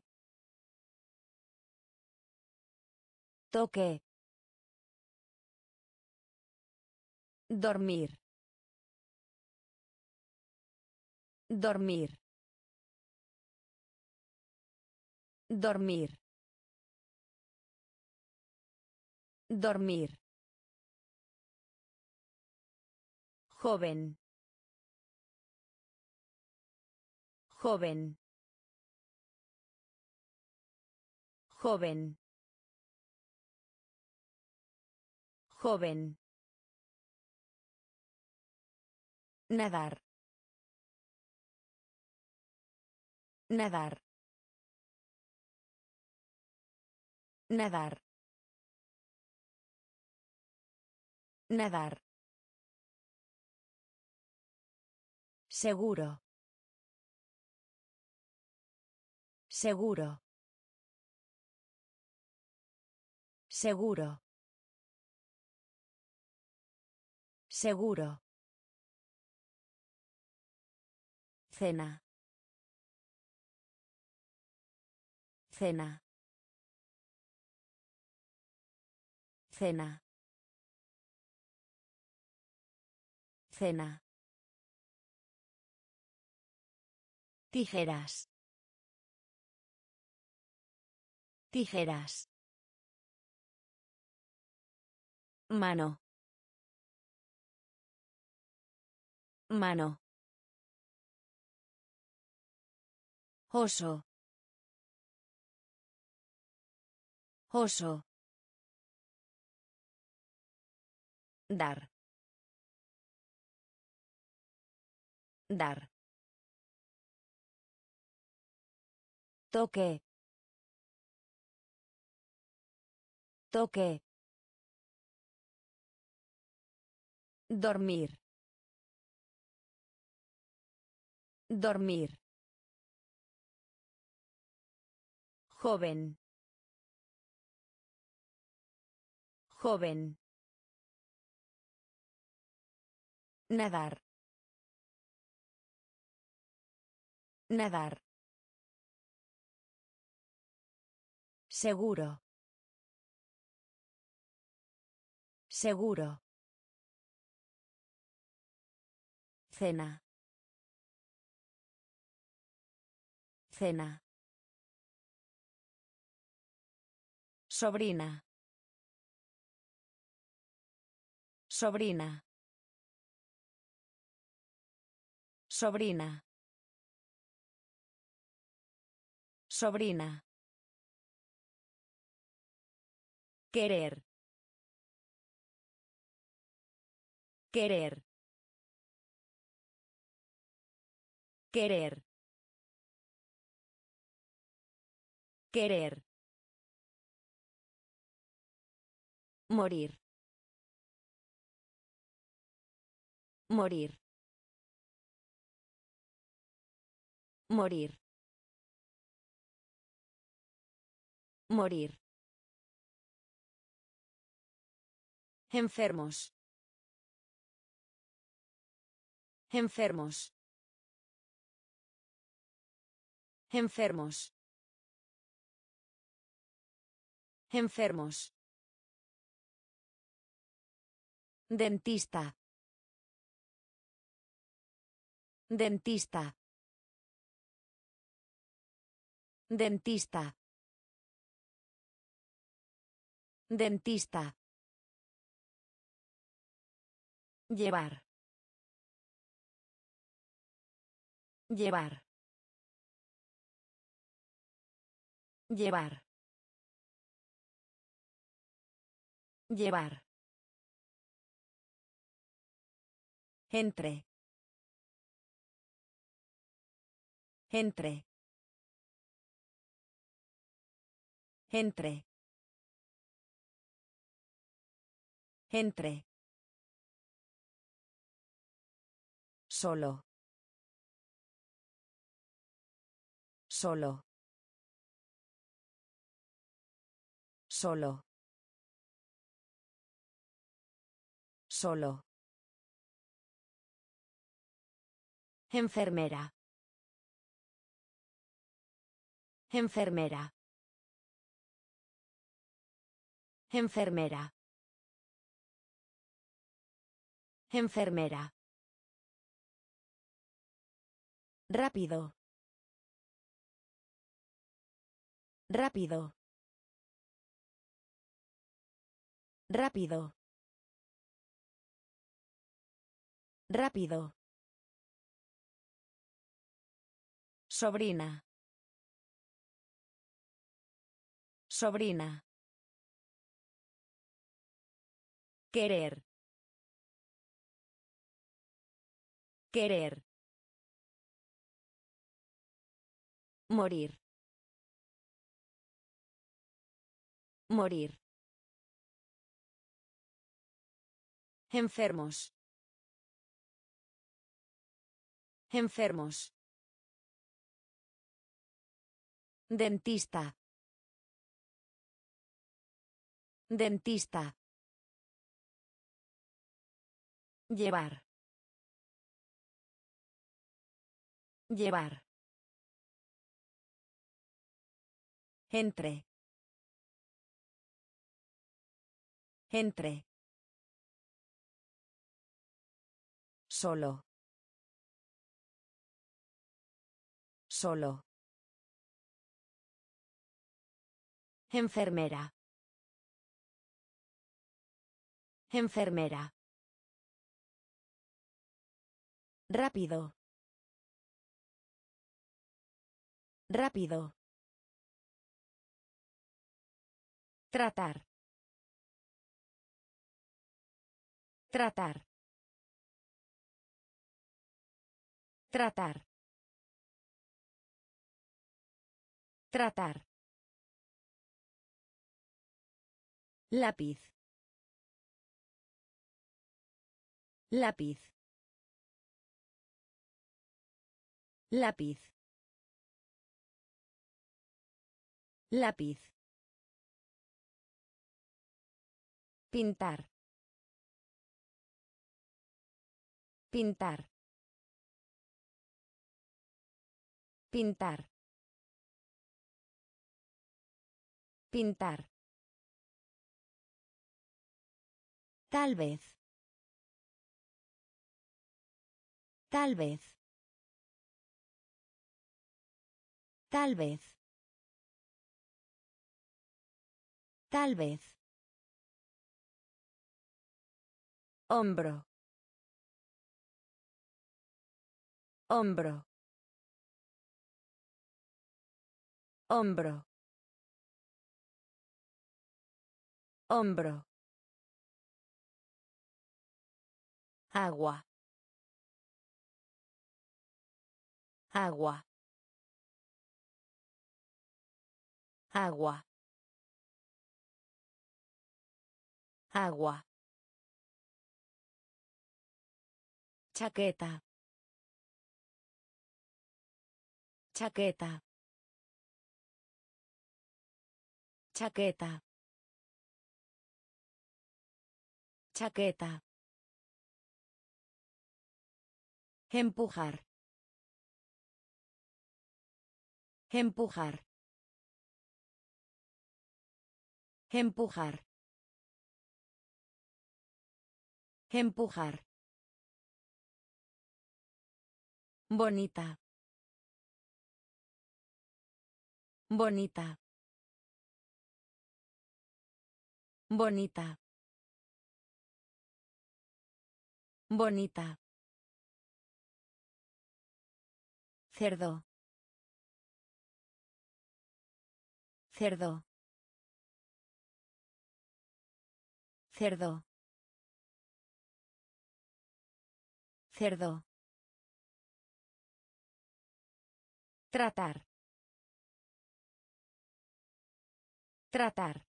Toque. Dormir. Dormir. Dormir. Dormir. Joven. Joven. Joven. Joven. Nadar. Nadar. Nadar. Nadar. Seguro. Seguro. Seguro. Seguro. Cena. Cena. Cena. Cena. Tijeras. Tijeras. Mano. Mano. Oso. Oso. Dar. Dar. Toque. Toque. Dormir. Dormir. Joven. Joven. Nadar. Nadar. Seguro. Seguro. Cena. Cena. Sobrina. Sobrina. Sobrina. Sobrina. Querer. Querer. Querer. Querer. Morir. Morir. Morir. Morir. Enfermos. Enfermos. Enfermos. Enfermos. Dentista. Dentista. Dentista. Dentista. Llevar. Llevar. Llevar. Llevar. Entre. Entre. Entre. Entre. Solo. Solo. Solo. Solo. Enfermera. Enfermera. Enfermera. Enfermera. Rápido. Rápido. Rápido. Rápido. Sobrina. Sobrina. Querer. Querer. Morir. Morir. Enfermos. Enfermos. Dentista. Dentista. Llevar. Llevar. Entre. Entre. Solo. Solo. Enfermera. Enfermera. Rápido. Rápido. Tratar. Tratar. Tratar. Tratar. Lápiz. Lápiz. Lápiz. Lápiz. Pintar. Pintar. Pintar. Pintar. Tal vez. Tal vez. Tal vez. Tal vez. Hombro. Hombro. Hombro. Hombro. Agua. Agua. Agua. Agua. Chaqueta. Chaqueta. Chaqueta. Chaqueta. Empujar. Empujar. Empujar. Empujar. Bonita. Bonita. Bonita. Bonita. Cerdo. Cerdo. Cerdo. Cerdo. Tratar. Tratar.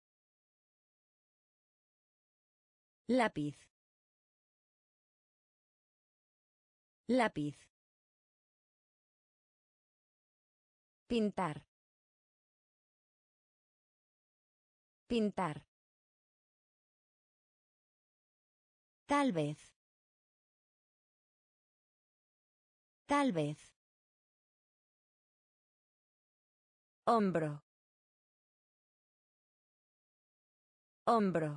Lápiz. Lápiz. Pintar. Pintar. Tal vez. Tal vez. Hombro. Hombro.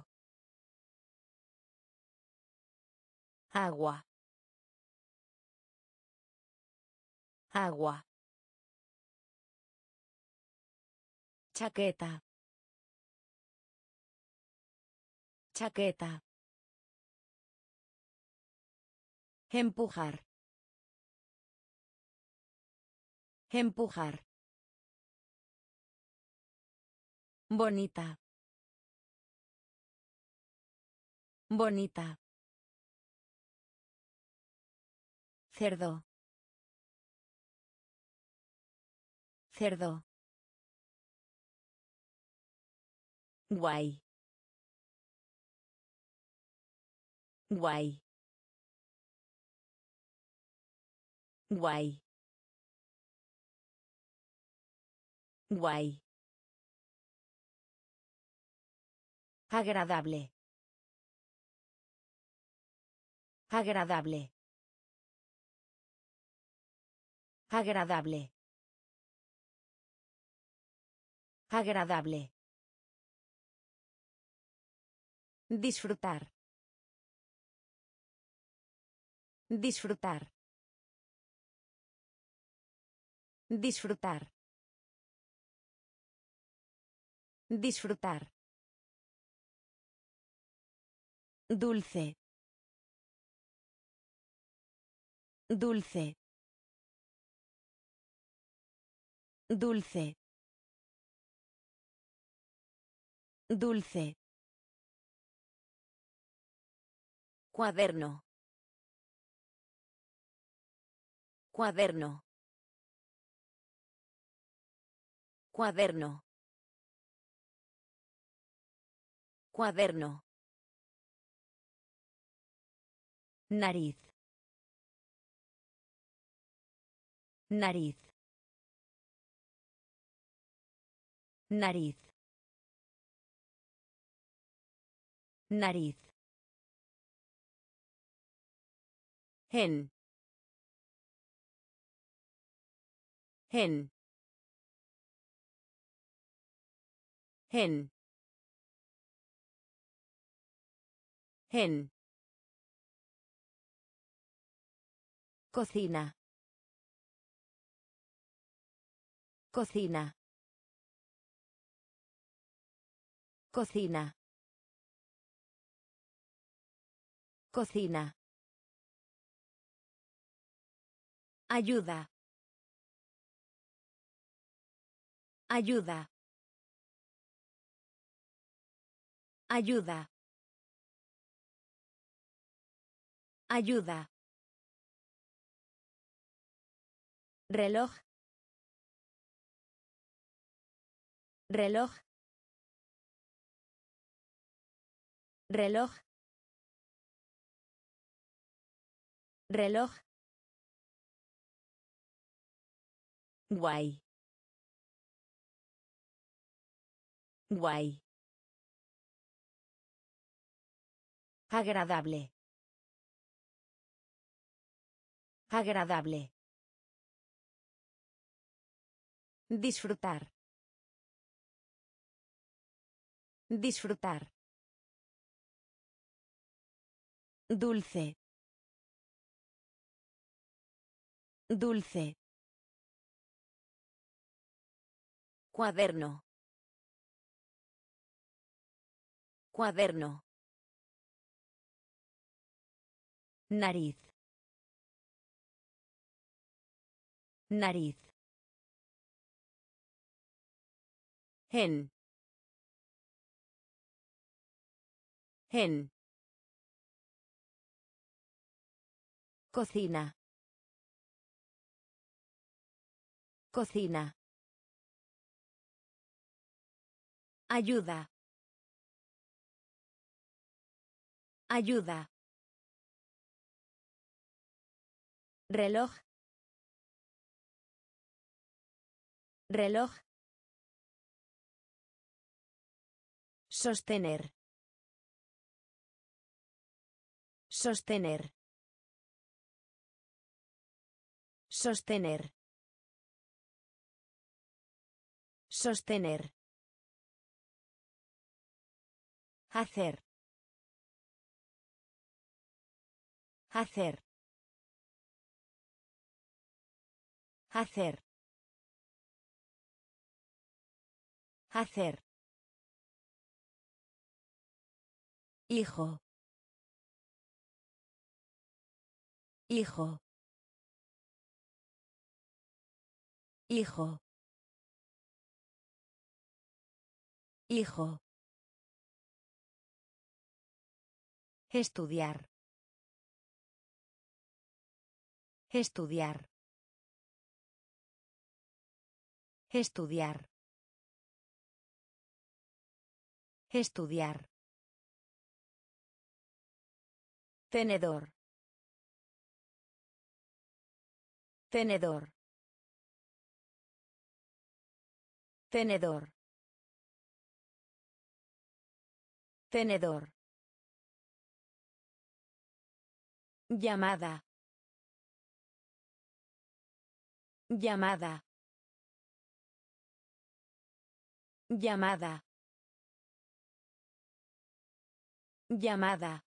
Agua. Agua. Chaqueta. Chaqueta. Empujar. Empujar. Bonita. Bonita. Cerdo. Cerdo. Guay. Guay. Guay. Guay. Agradable. Agradable. Agradable. Agradable. Disfrutar. Disfrutar. Disfrutar. Disfrutar. Dulce. Dulce. Dulce. Dulce. Cuaderno. Cuaderno. Cuaderno. Cuaderno. Nariz. Nariz. Nariz. Nariz. En. En. En. En. Cocina. Cocina. Cocina. Cocina. Ayuda. Ayuda. Ayuda. Ayuda. Reloj. Reloj. Reloj. Reloj. Guay. Guay. Agradable. Agradable. Disfrutar. Disfrutar. Dulce. Dulce. Cuaderno. Cuaderno. Nariz. Nariz. En. En. Cocina. Cocina. Ayuda. Ayuda. Reloj. Reloj. Sostener. Sostener. Sostener. Sostener. Hacer. Hacer. Hacer. Hacer. Hijo. Hijo. Hijo. Hijo. Estudiar. Estudiar. Estudiar. Estudiar. Tenedor. Tenedor. Tenedor. Tenedor. Llamada. Llamada. Llamada. Llamada.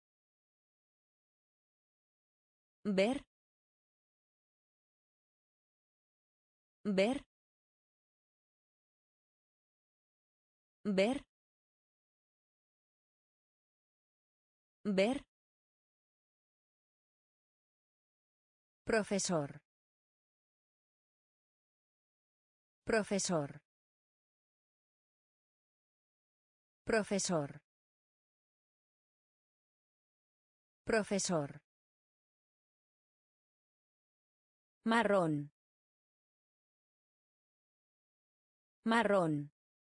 Ver. Ver. Ver. Ver. Profesor. Profesor. Profesor. Profesor. Marrón. Marrón.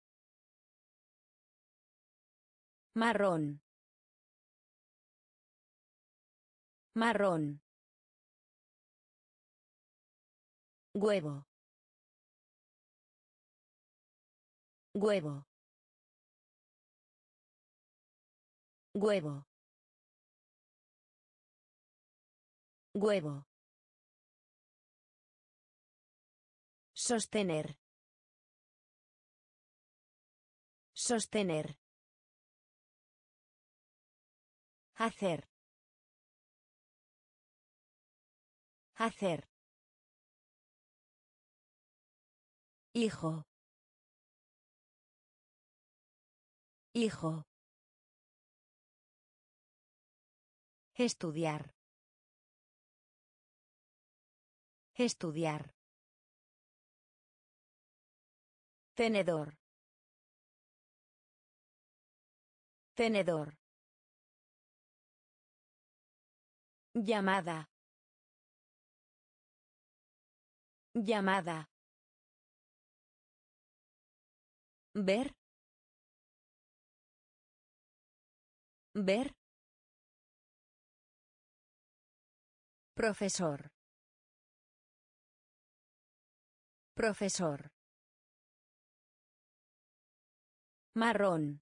Marrón. Marrón. Huevo. Huevo. Huevo. Huevo. Sostener. Sostener. Hacer. Hacer. Hijo. Hijo. Estudiar. Estudiar. Tenedor. Tenedor. Llamada. Llamada. Ver. Ver. Profesor. Profesor. Marrón.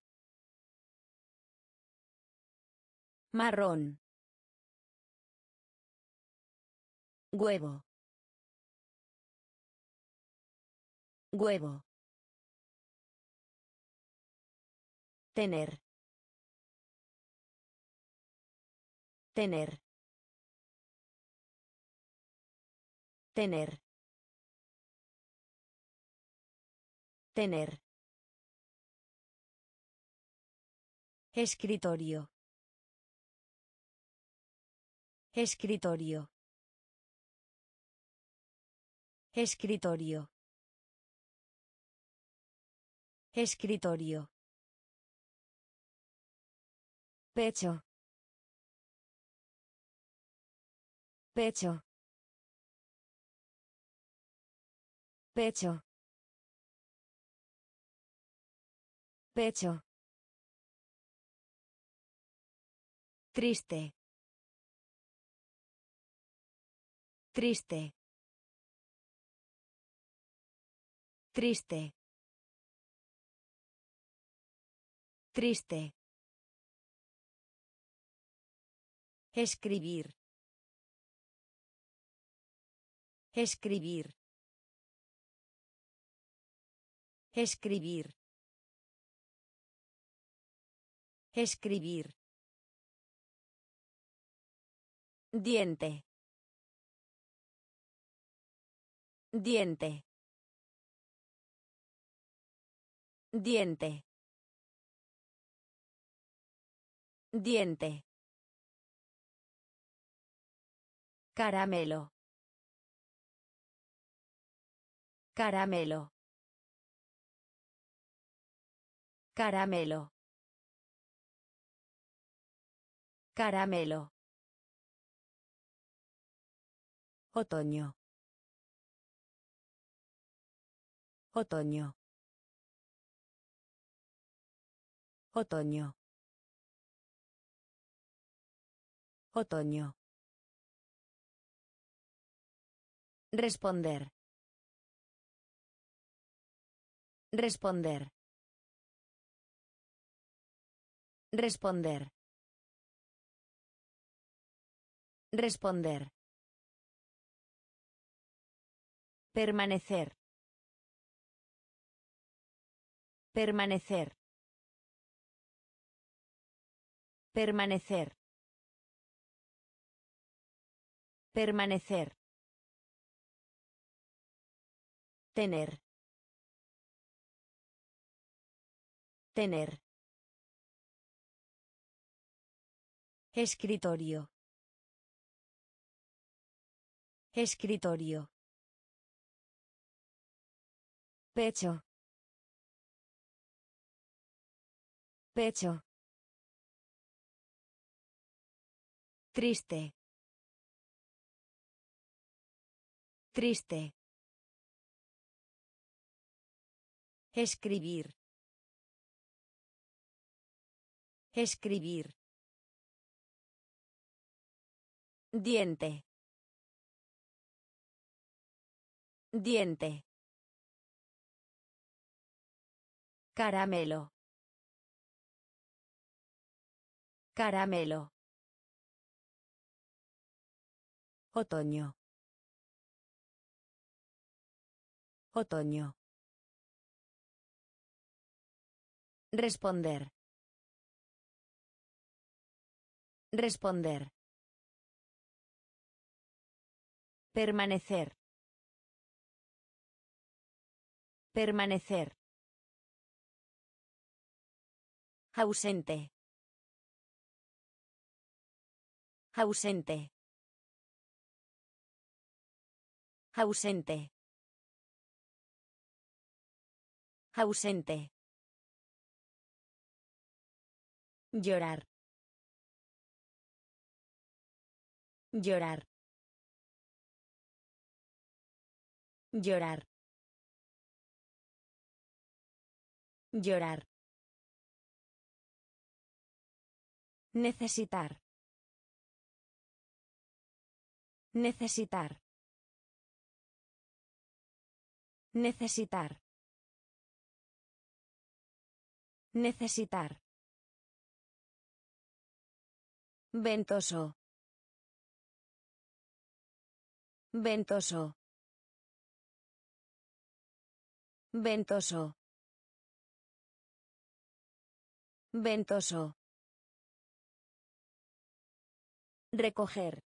Marrón. Huevo. Huevo. Tener. Tener. Tener. Tener. Escritorio. Escritorio. Escritorio. Escritorio. Pecho. Pecho. Pecho. Pecho. Triste. Triste. Triste. Triste. Escribir. Escribir. Escribir. Escribir. Diente. Diente. Diente. Diente. Caramelo. Caramelo. Caramelo. Caramelo. Otoño. Otoño. Otoño. Otoño. Responder. Responder. Responder. Responder. Permanecer. Permanecer. Permanecer. Permanecer. Tener. Tener. Escritorio. Escritorio. Pecho. Pecho. Triste. Triste. Escribir. Escribir. Diente. Diente. Caramelo. Caramelo. Otoño. Otoño. Responder. Responder. Permanecer. Permanecer. Ausente. Ausente. Ausente. Ausente. Llorar. Llorar. Llorar. Llorar. Necesitar. Necesitar. Necesitar. Necesitar. Ventoso. Ventoso. Ventoso. Ventoso. Recoger.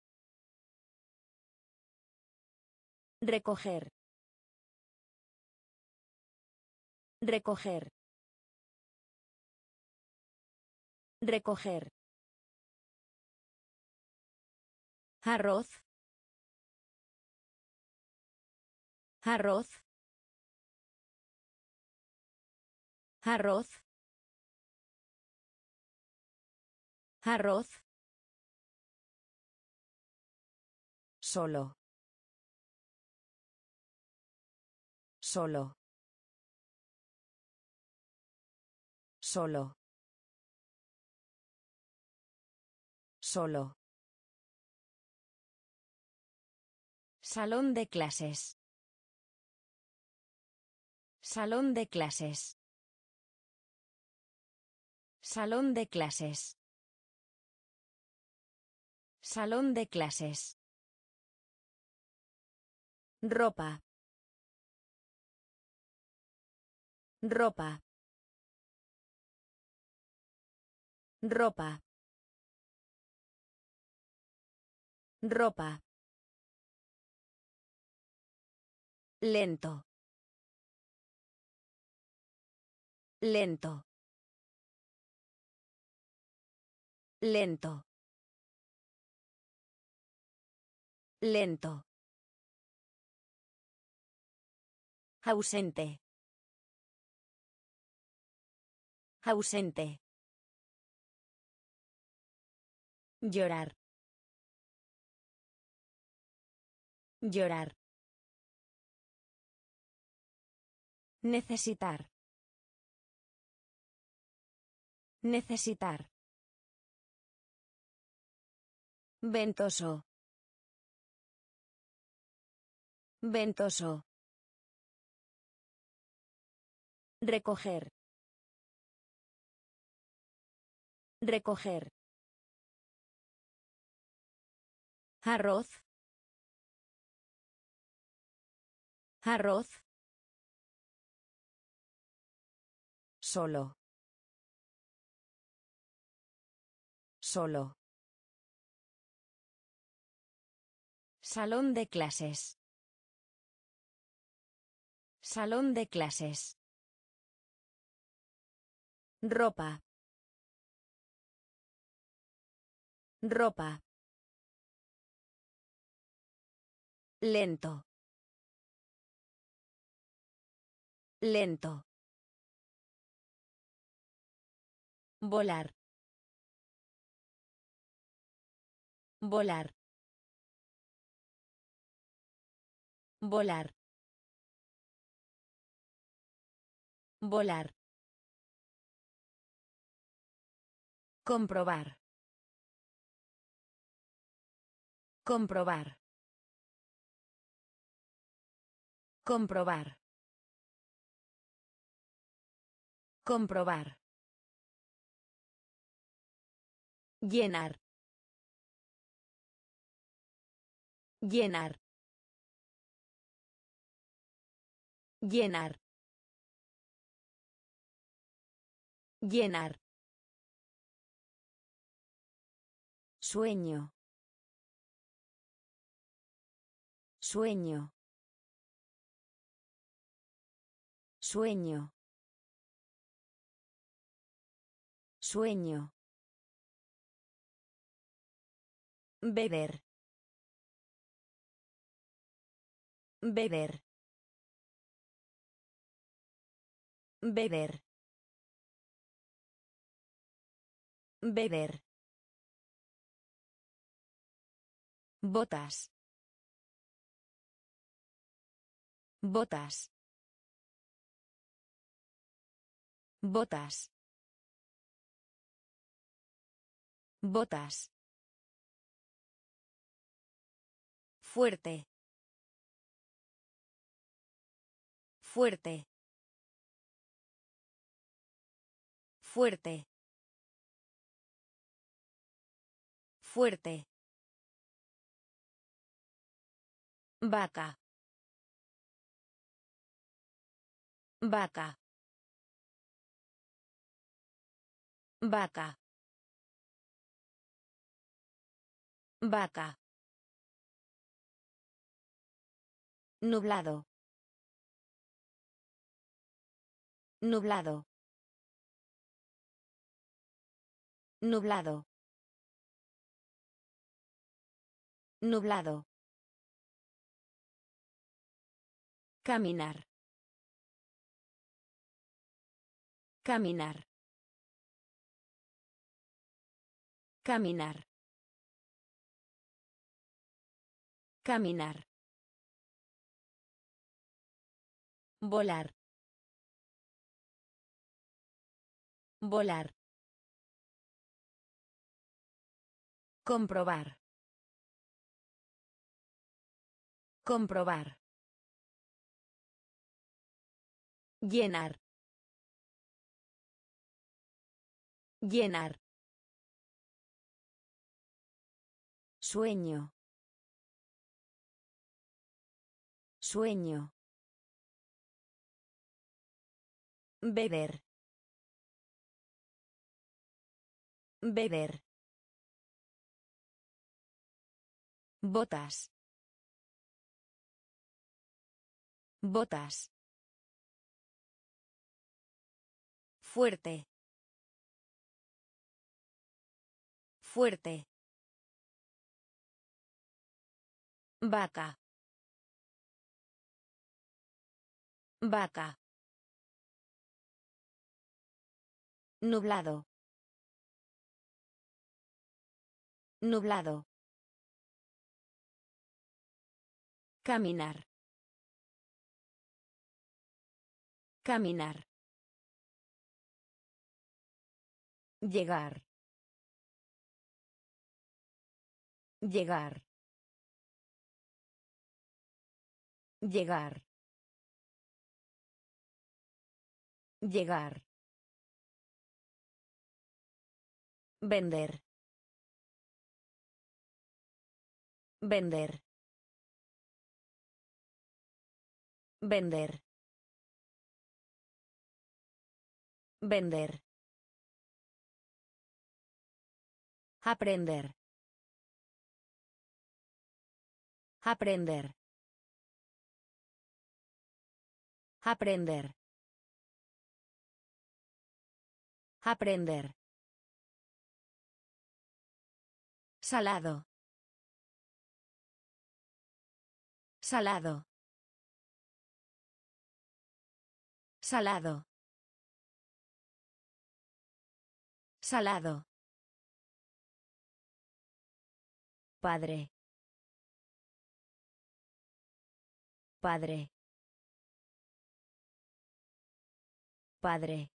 Recoger. Recoger. Recoger. Arroz. Arroz. Arroz. Arroz. Solo. Solo. Solo. Solo. Salón de clases. Salón de clases. Salón de clases. Salón de clases. Ropa. Ropa. Ropa. Ropa. Lento. Lento. Lento. Lento. Ausente. Ausente. Llorar. Llorar. Necesitar. Necesitar. Ventoso. Ventoso. Recoger. Recoger. Arroz. Arroz. Solo. Solo. Salón de clases. Salón de clases. Ropa. Ropa. Lento. Lento. Volar. Volar. Volar. Volar. Comprobar. Comprobar. Comprobar. Comprobar. Llenar. Llenar. Llenar. Llenar. Sueño. Sueño. Sueño. Sueño. Beber. Beber. Beber. Beber. Botas. Botas. Botas. Botas. Fuerte. Fuerte. Fuerte. Fuerte. Vaca. Vaca. Vaca. Vaca. Nublado. Nublado. Nublado. Nublado. Caminar. Caminar. Caminar. Caminar. Volar. Volar. Comprobar. Comprobar. Llenar. Llenar. Sueño. Sueño. Beber. Beber. Botas. Botas. Fuerte. Fuerte. Vaca. Vaca. Nublado. Nublado. Caminar. Caminar. Llegar. Llegar. Llegar. Llegar. Vender. Vender. Vender. Vender. Aprender. Aprender. Aprender. Aprender. Salado. Salado. Salado. Salado. Padre. Padre. Padre.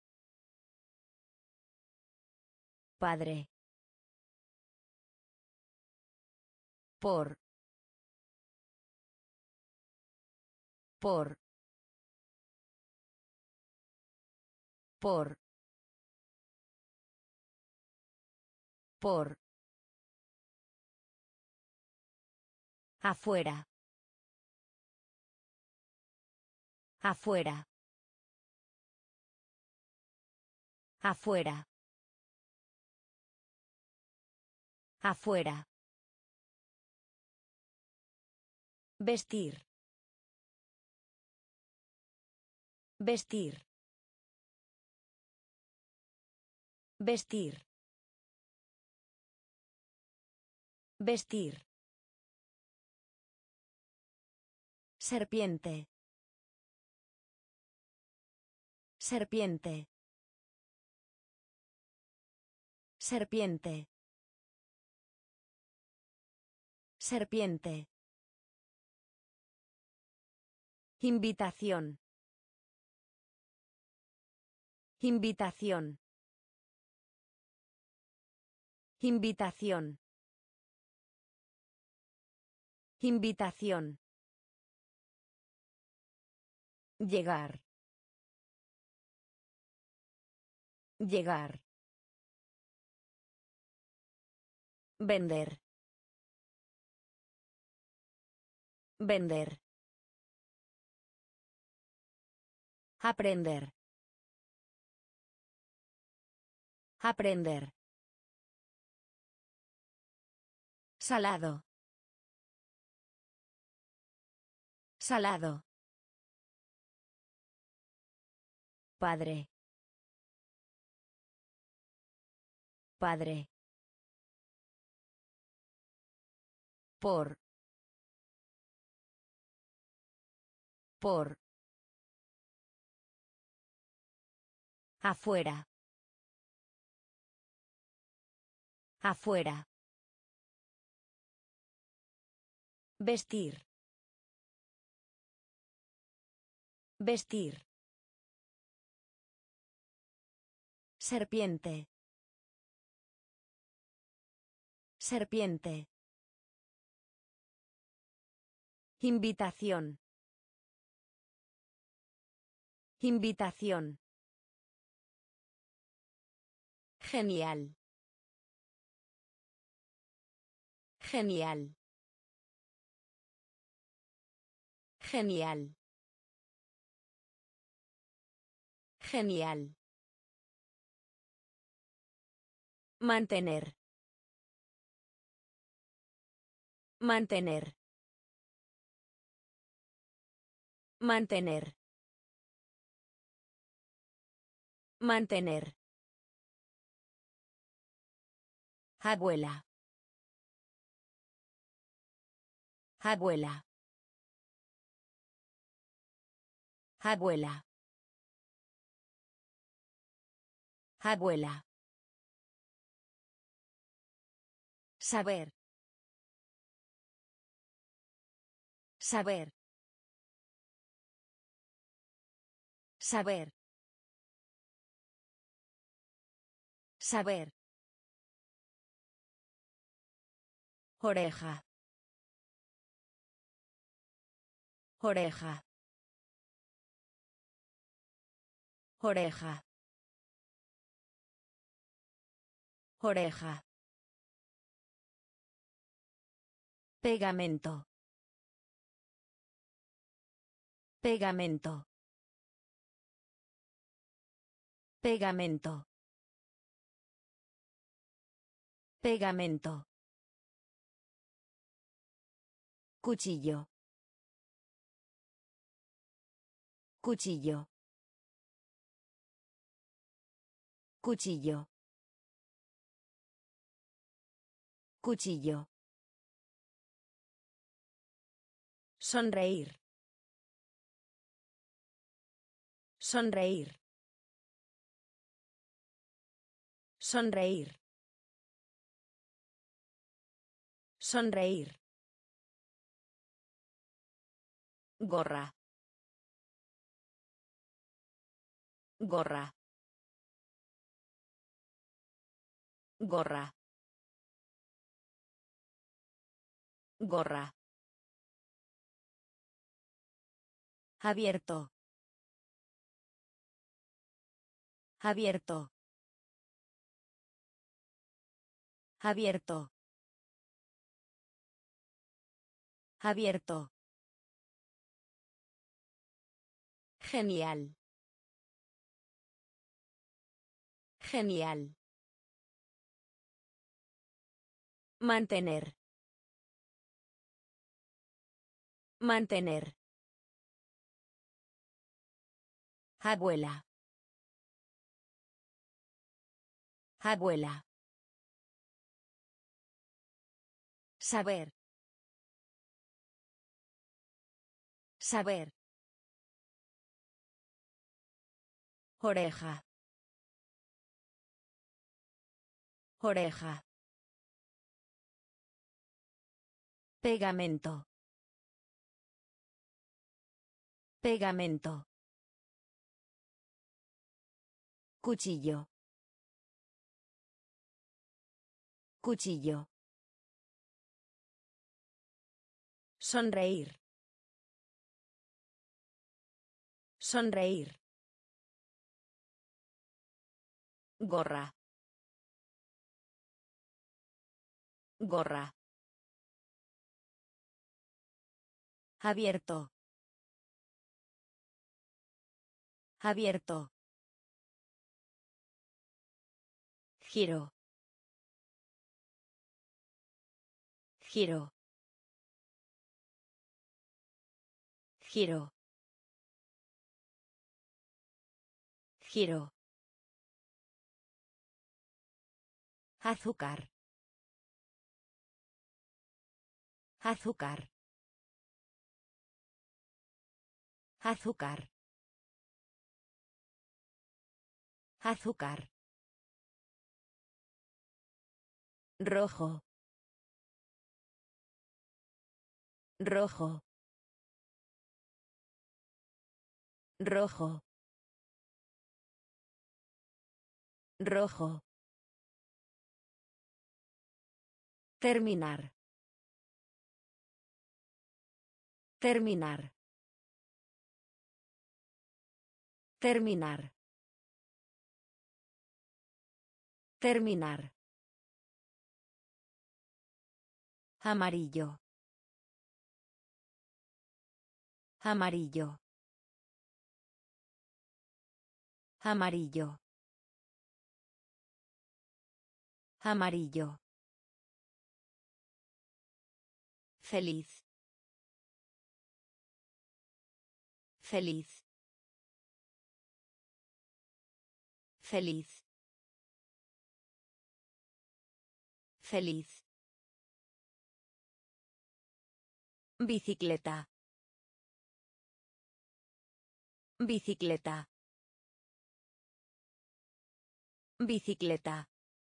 Padre. Por. Por. Por. Por. Afuera. Afuera. Afuera. Afuera. Vestir. Vestir. Vestir. Vestir. Serpiente. Serpiente. Serpiente. Serpiente. Invitación. Invitación. Invitación. Invitación. Llegar. Llegar. Vender. Vender. Aprender. Aprender. Salado. Salado. Padre. Padre. Por. Por. Afuera. Afuera. Vestir. Vestir. Serpiente. Serpiente. Invitación. Invitación. Genial. Genial. Genial. Genial. Mantener. Mantener. Mantener. Mantener. Abuela. Abuela. Abuela. Abuela. Saber. Saber. Saber. Saber. Oreja. Oreja. Oreja. Oreja. Pegamento. Pegamento. Pegamento. Pegamento. Cuchillo. Cuchillo. Cuchillo. Cuchillo. Sonreír. Sonreír. Sonreír. Sonreír. Gorra. Gorra. Gorra. Gorra. Abierto. Abierto. Abierto. Abierto. Genial. Genial. Mantener. Mantener. Abuela. Abuela. Saber. Saber. Oreja. Oreja. Pegamento. Pegamento. Cuchillo. Cuchillo. Sonreír. Sonreír. Gorra. Gorra. Abierto. Abierto. Giro. Giro. Giro. Giro. Azúcar. Azúcar. Azúcar. Azúcar. Rojo. Rojo. Rojo. Rojo. Terminar. Terminar. Terminar. Terminar. Amarillo. Amarillo. Amarillo. Amarillo. Feliz. Feliz. Feliz. Feliz. Bicicleta. Bicicleta. Bicicleta.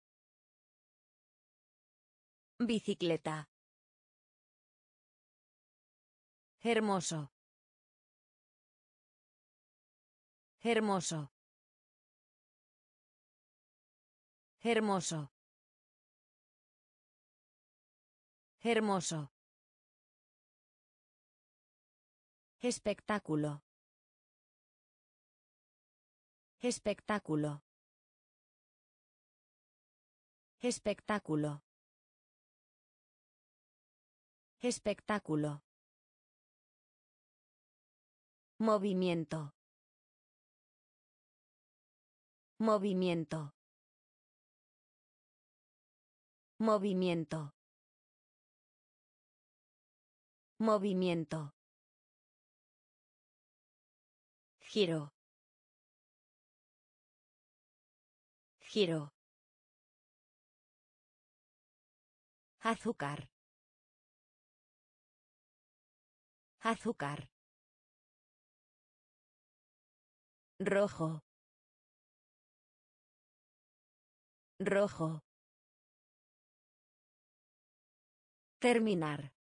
Bicicleta. Hermoso. Hermoso. Hermoso. Hermoso. Espectáculo. Espectáculo. Espectáculo. Espectáculo. Movimiento. Movimiento. Movimiento. Movimiento. Giro. Giro. Azúcar. Azúcar. Rojo. Rojo. Terminar.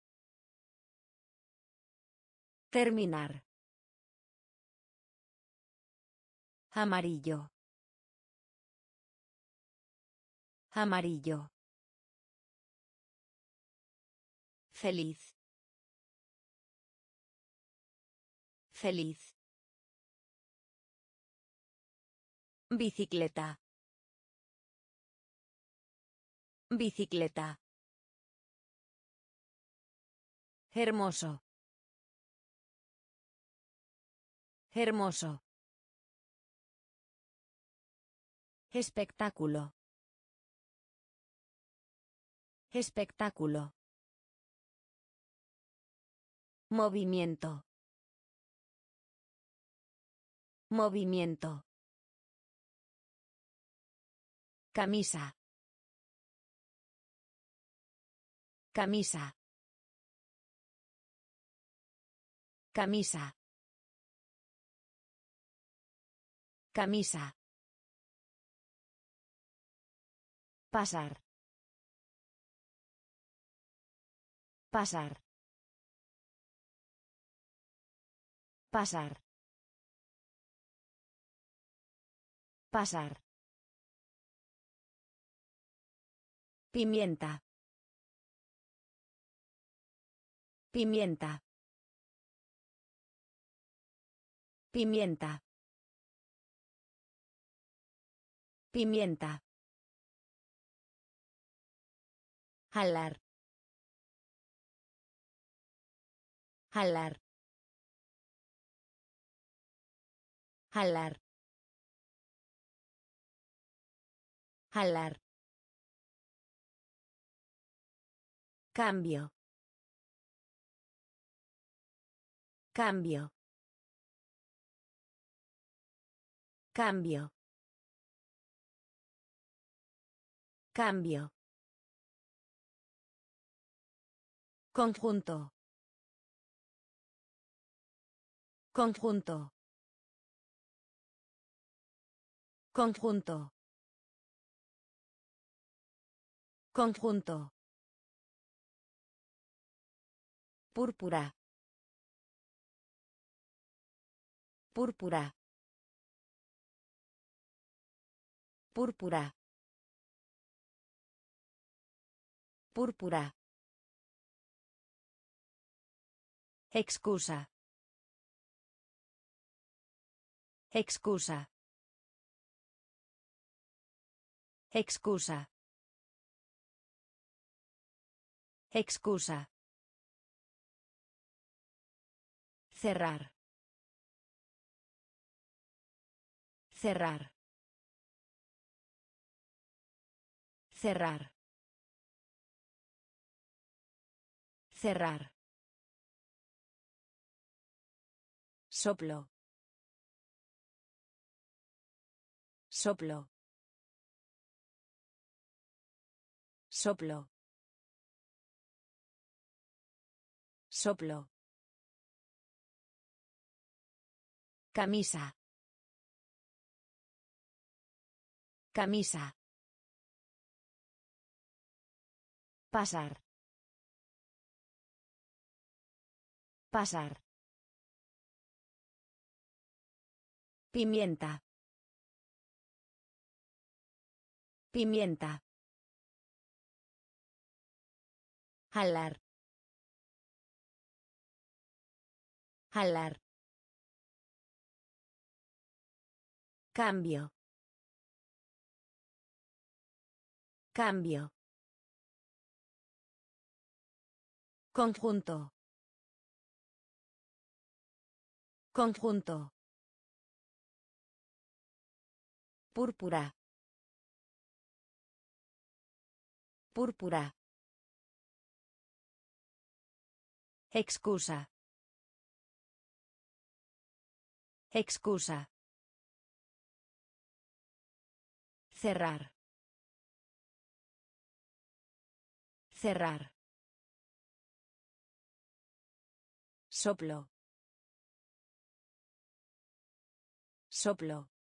Terminar. Amarillo. Amarillo. Feliz. Feliz. Bicicleta. Bicicleta. Hermoso. Hermoso. Espectáculo. Espectáculo. Movimiento. Movimiento. Camisa. Camisa. Camisa. Camisa. Pasar. Pasar. Pasar. Pasar. Pimienta. Pimienta. Pimienta. Pimienta. Jalar. Jalar. Jalar. Jalar. Cambio. Cambio. Cambio. Cambio. Conjunto. Conjunto. Conjunto. Conjunto. Púrpura. Púrpura. Púrpura. Púrpura. Excusa. Excusa. Excusa. Excusa. Cerrar. Cerrar. Cerrar. Cerrar. Soplo. Soplo. Soplo. Soplo. Camisa. Camisa. Pasar. Pasar. Pimienta. Pimienta. Jalar. Jalar. Cambio. Cambio. Conjunto. Conjunto. Púrpura. Púrpura. Excusa. Excusa. Cerrar. Cerrar. Soplo. Soplo.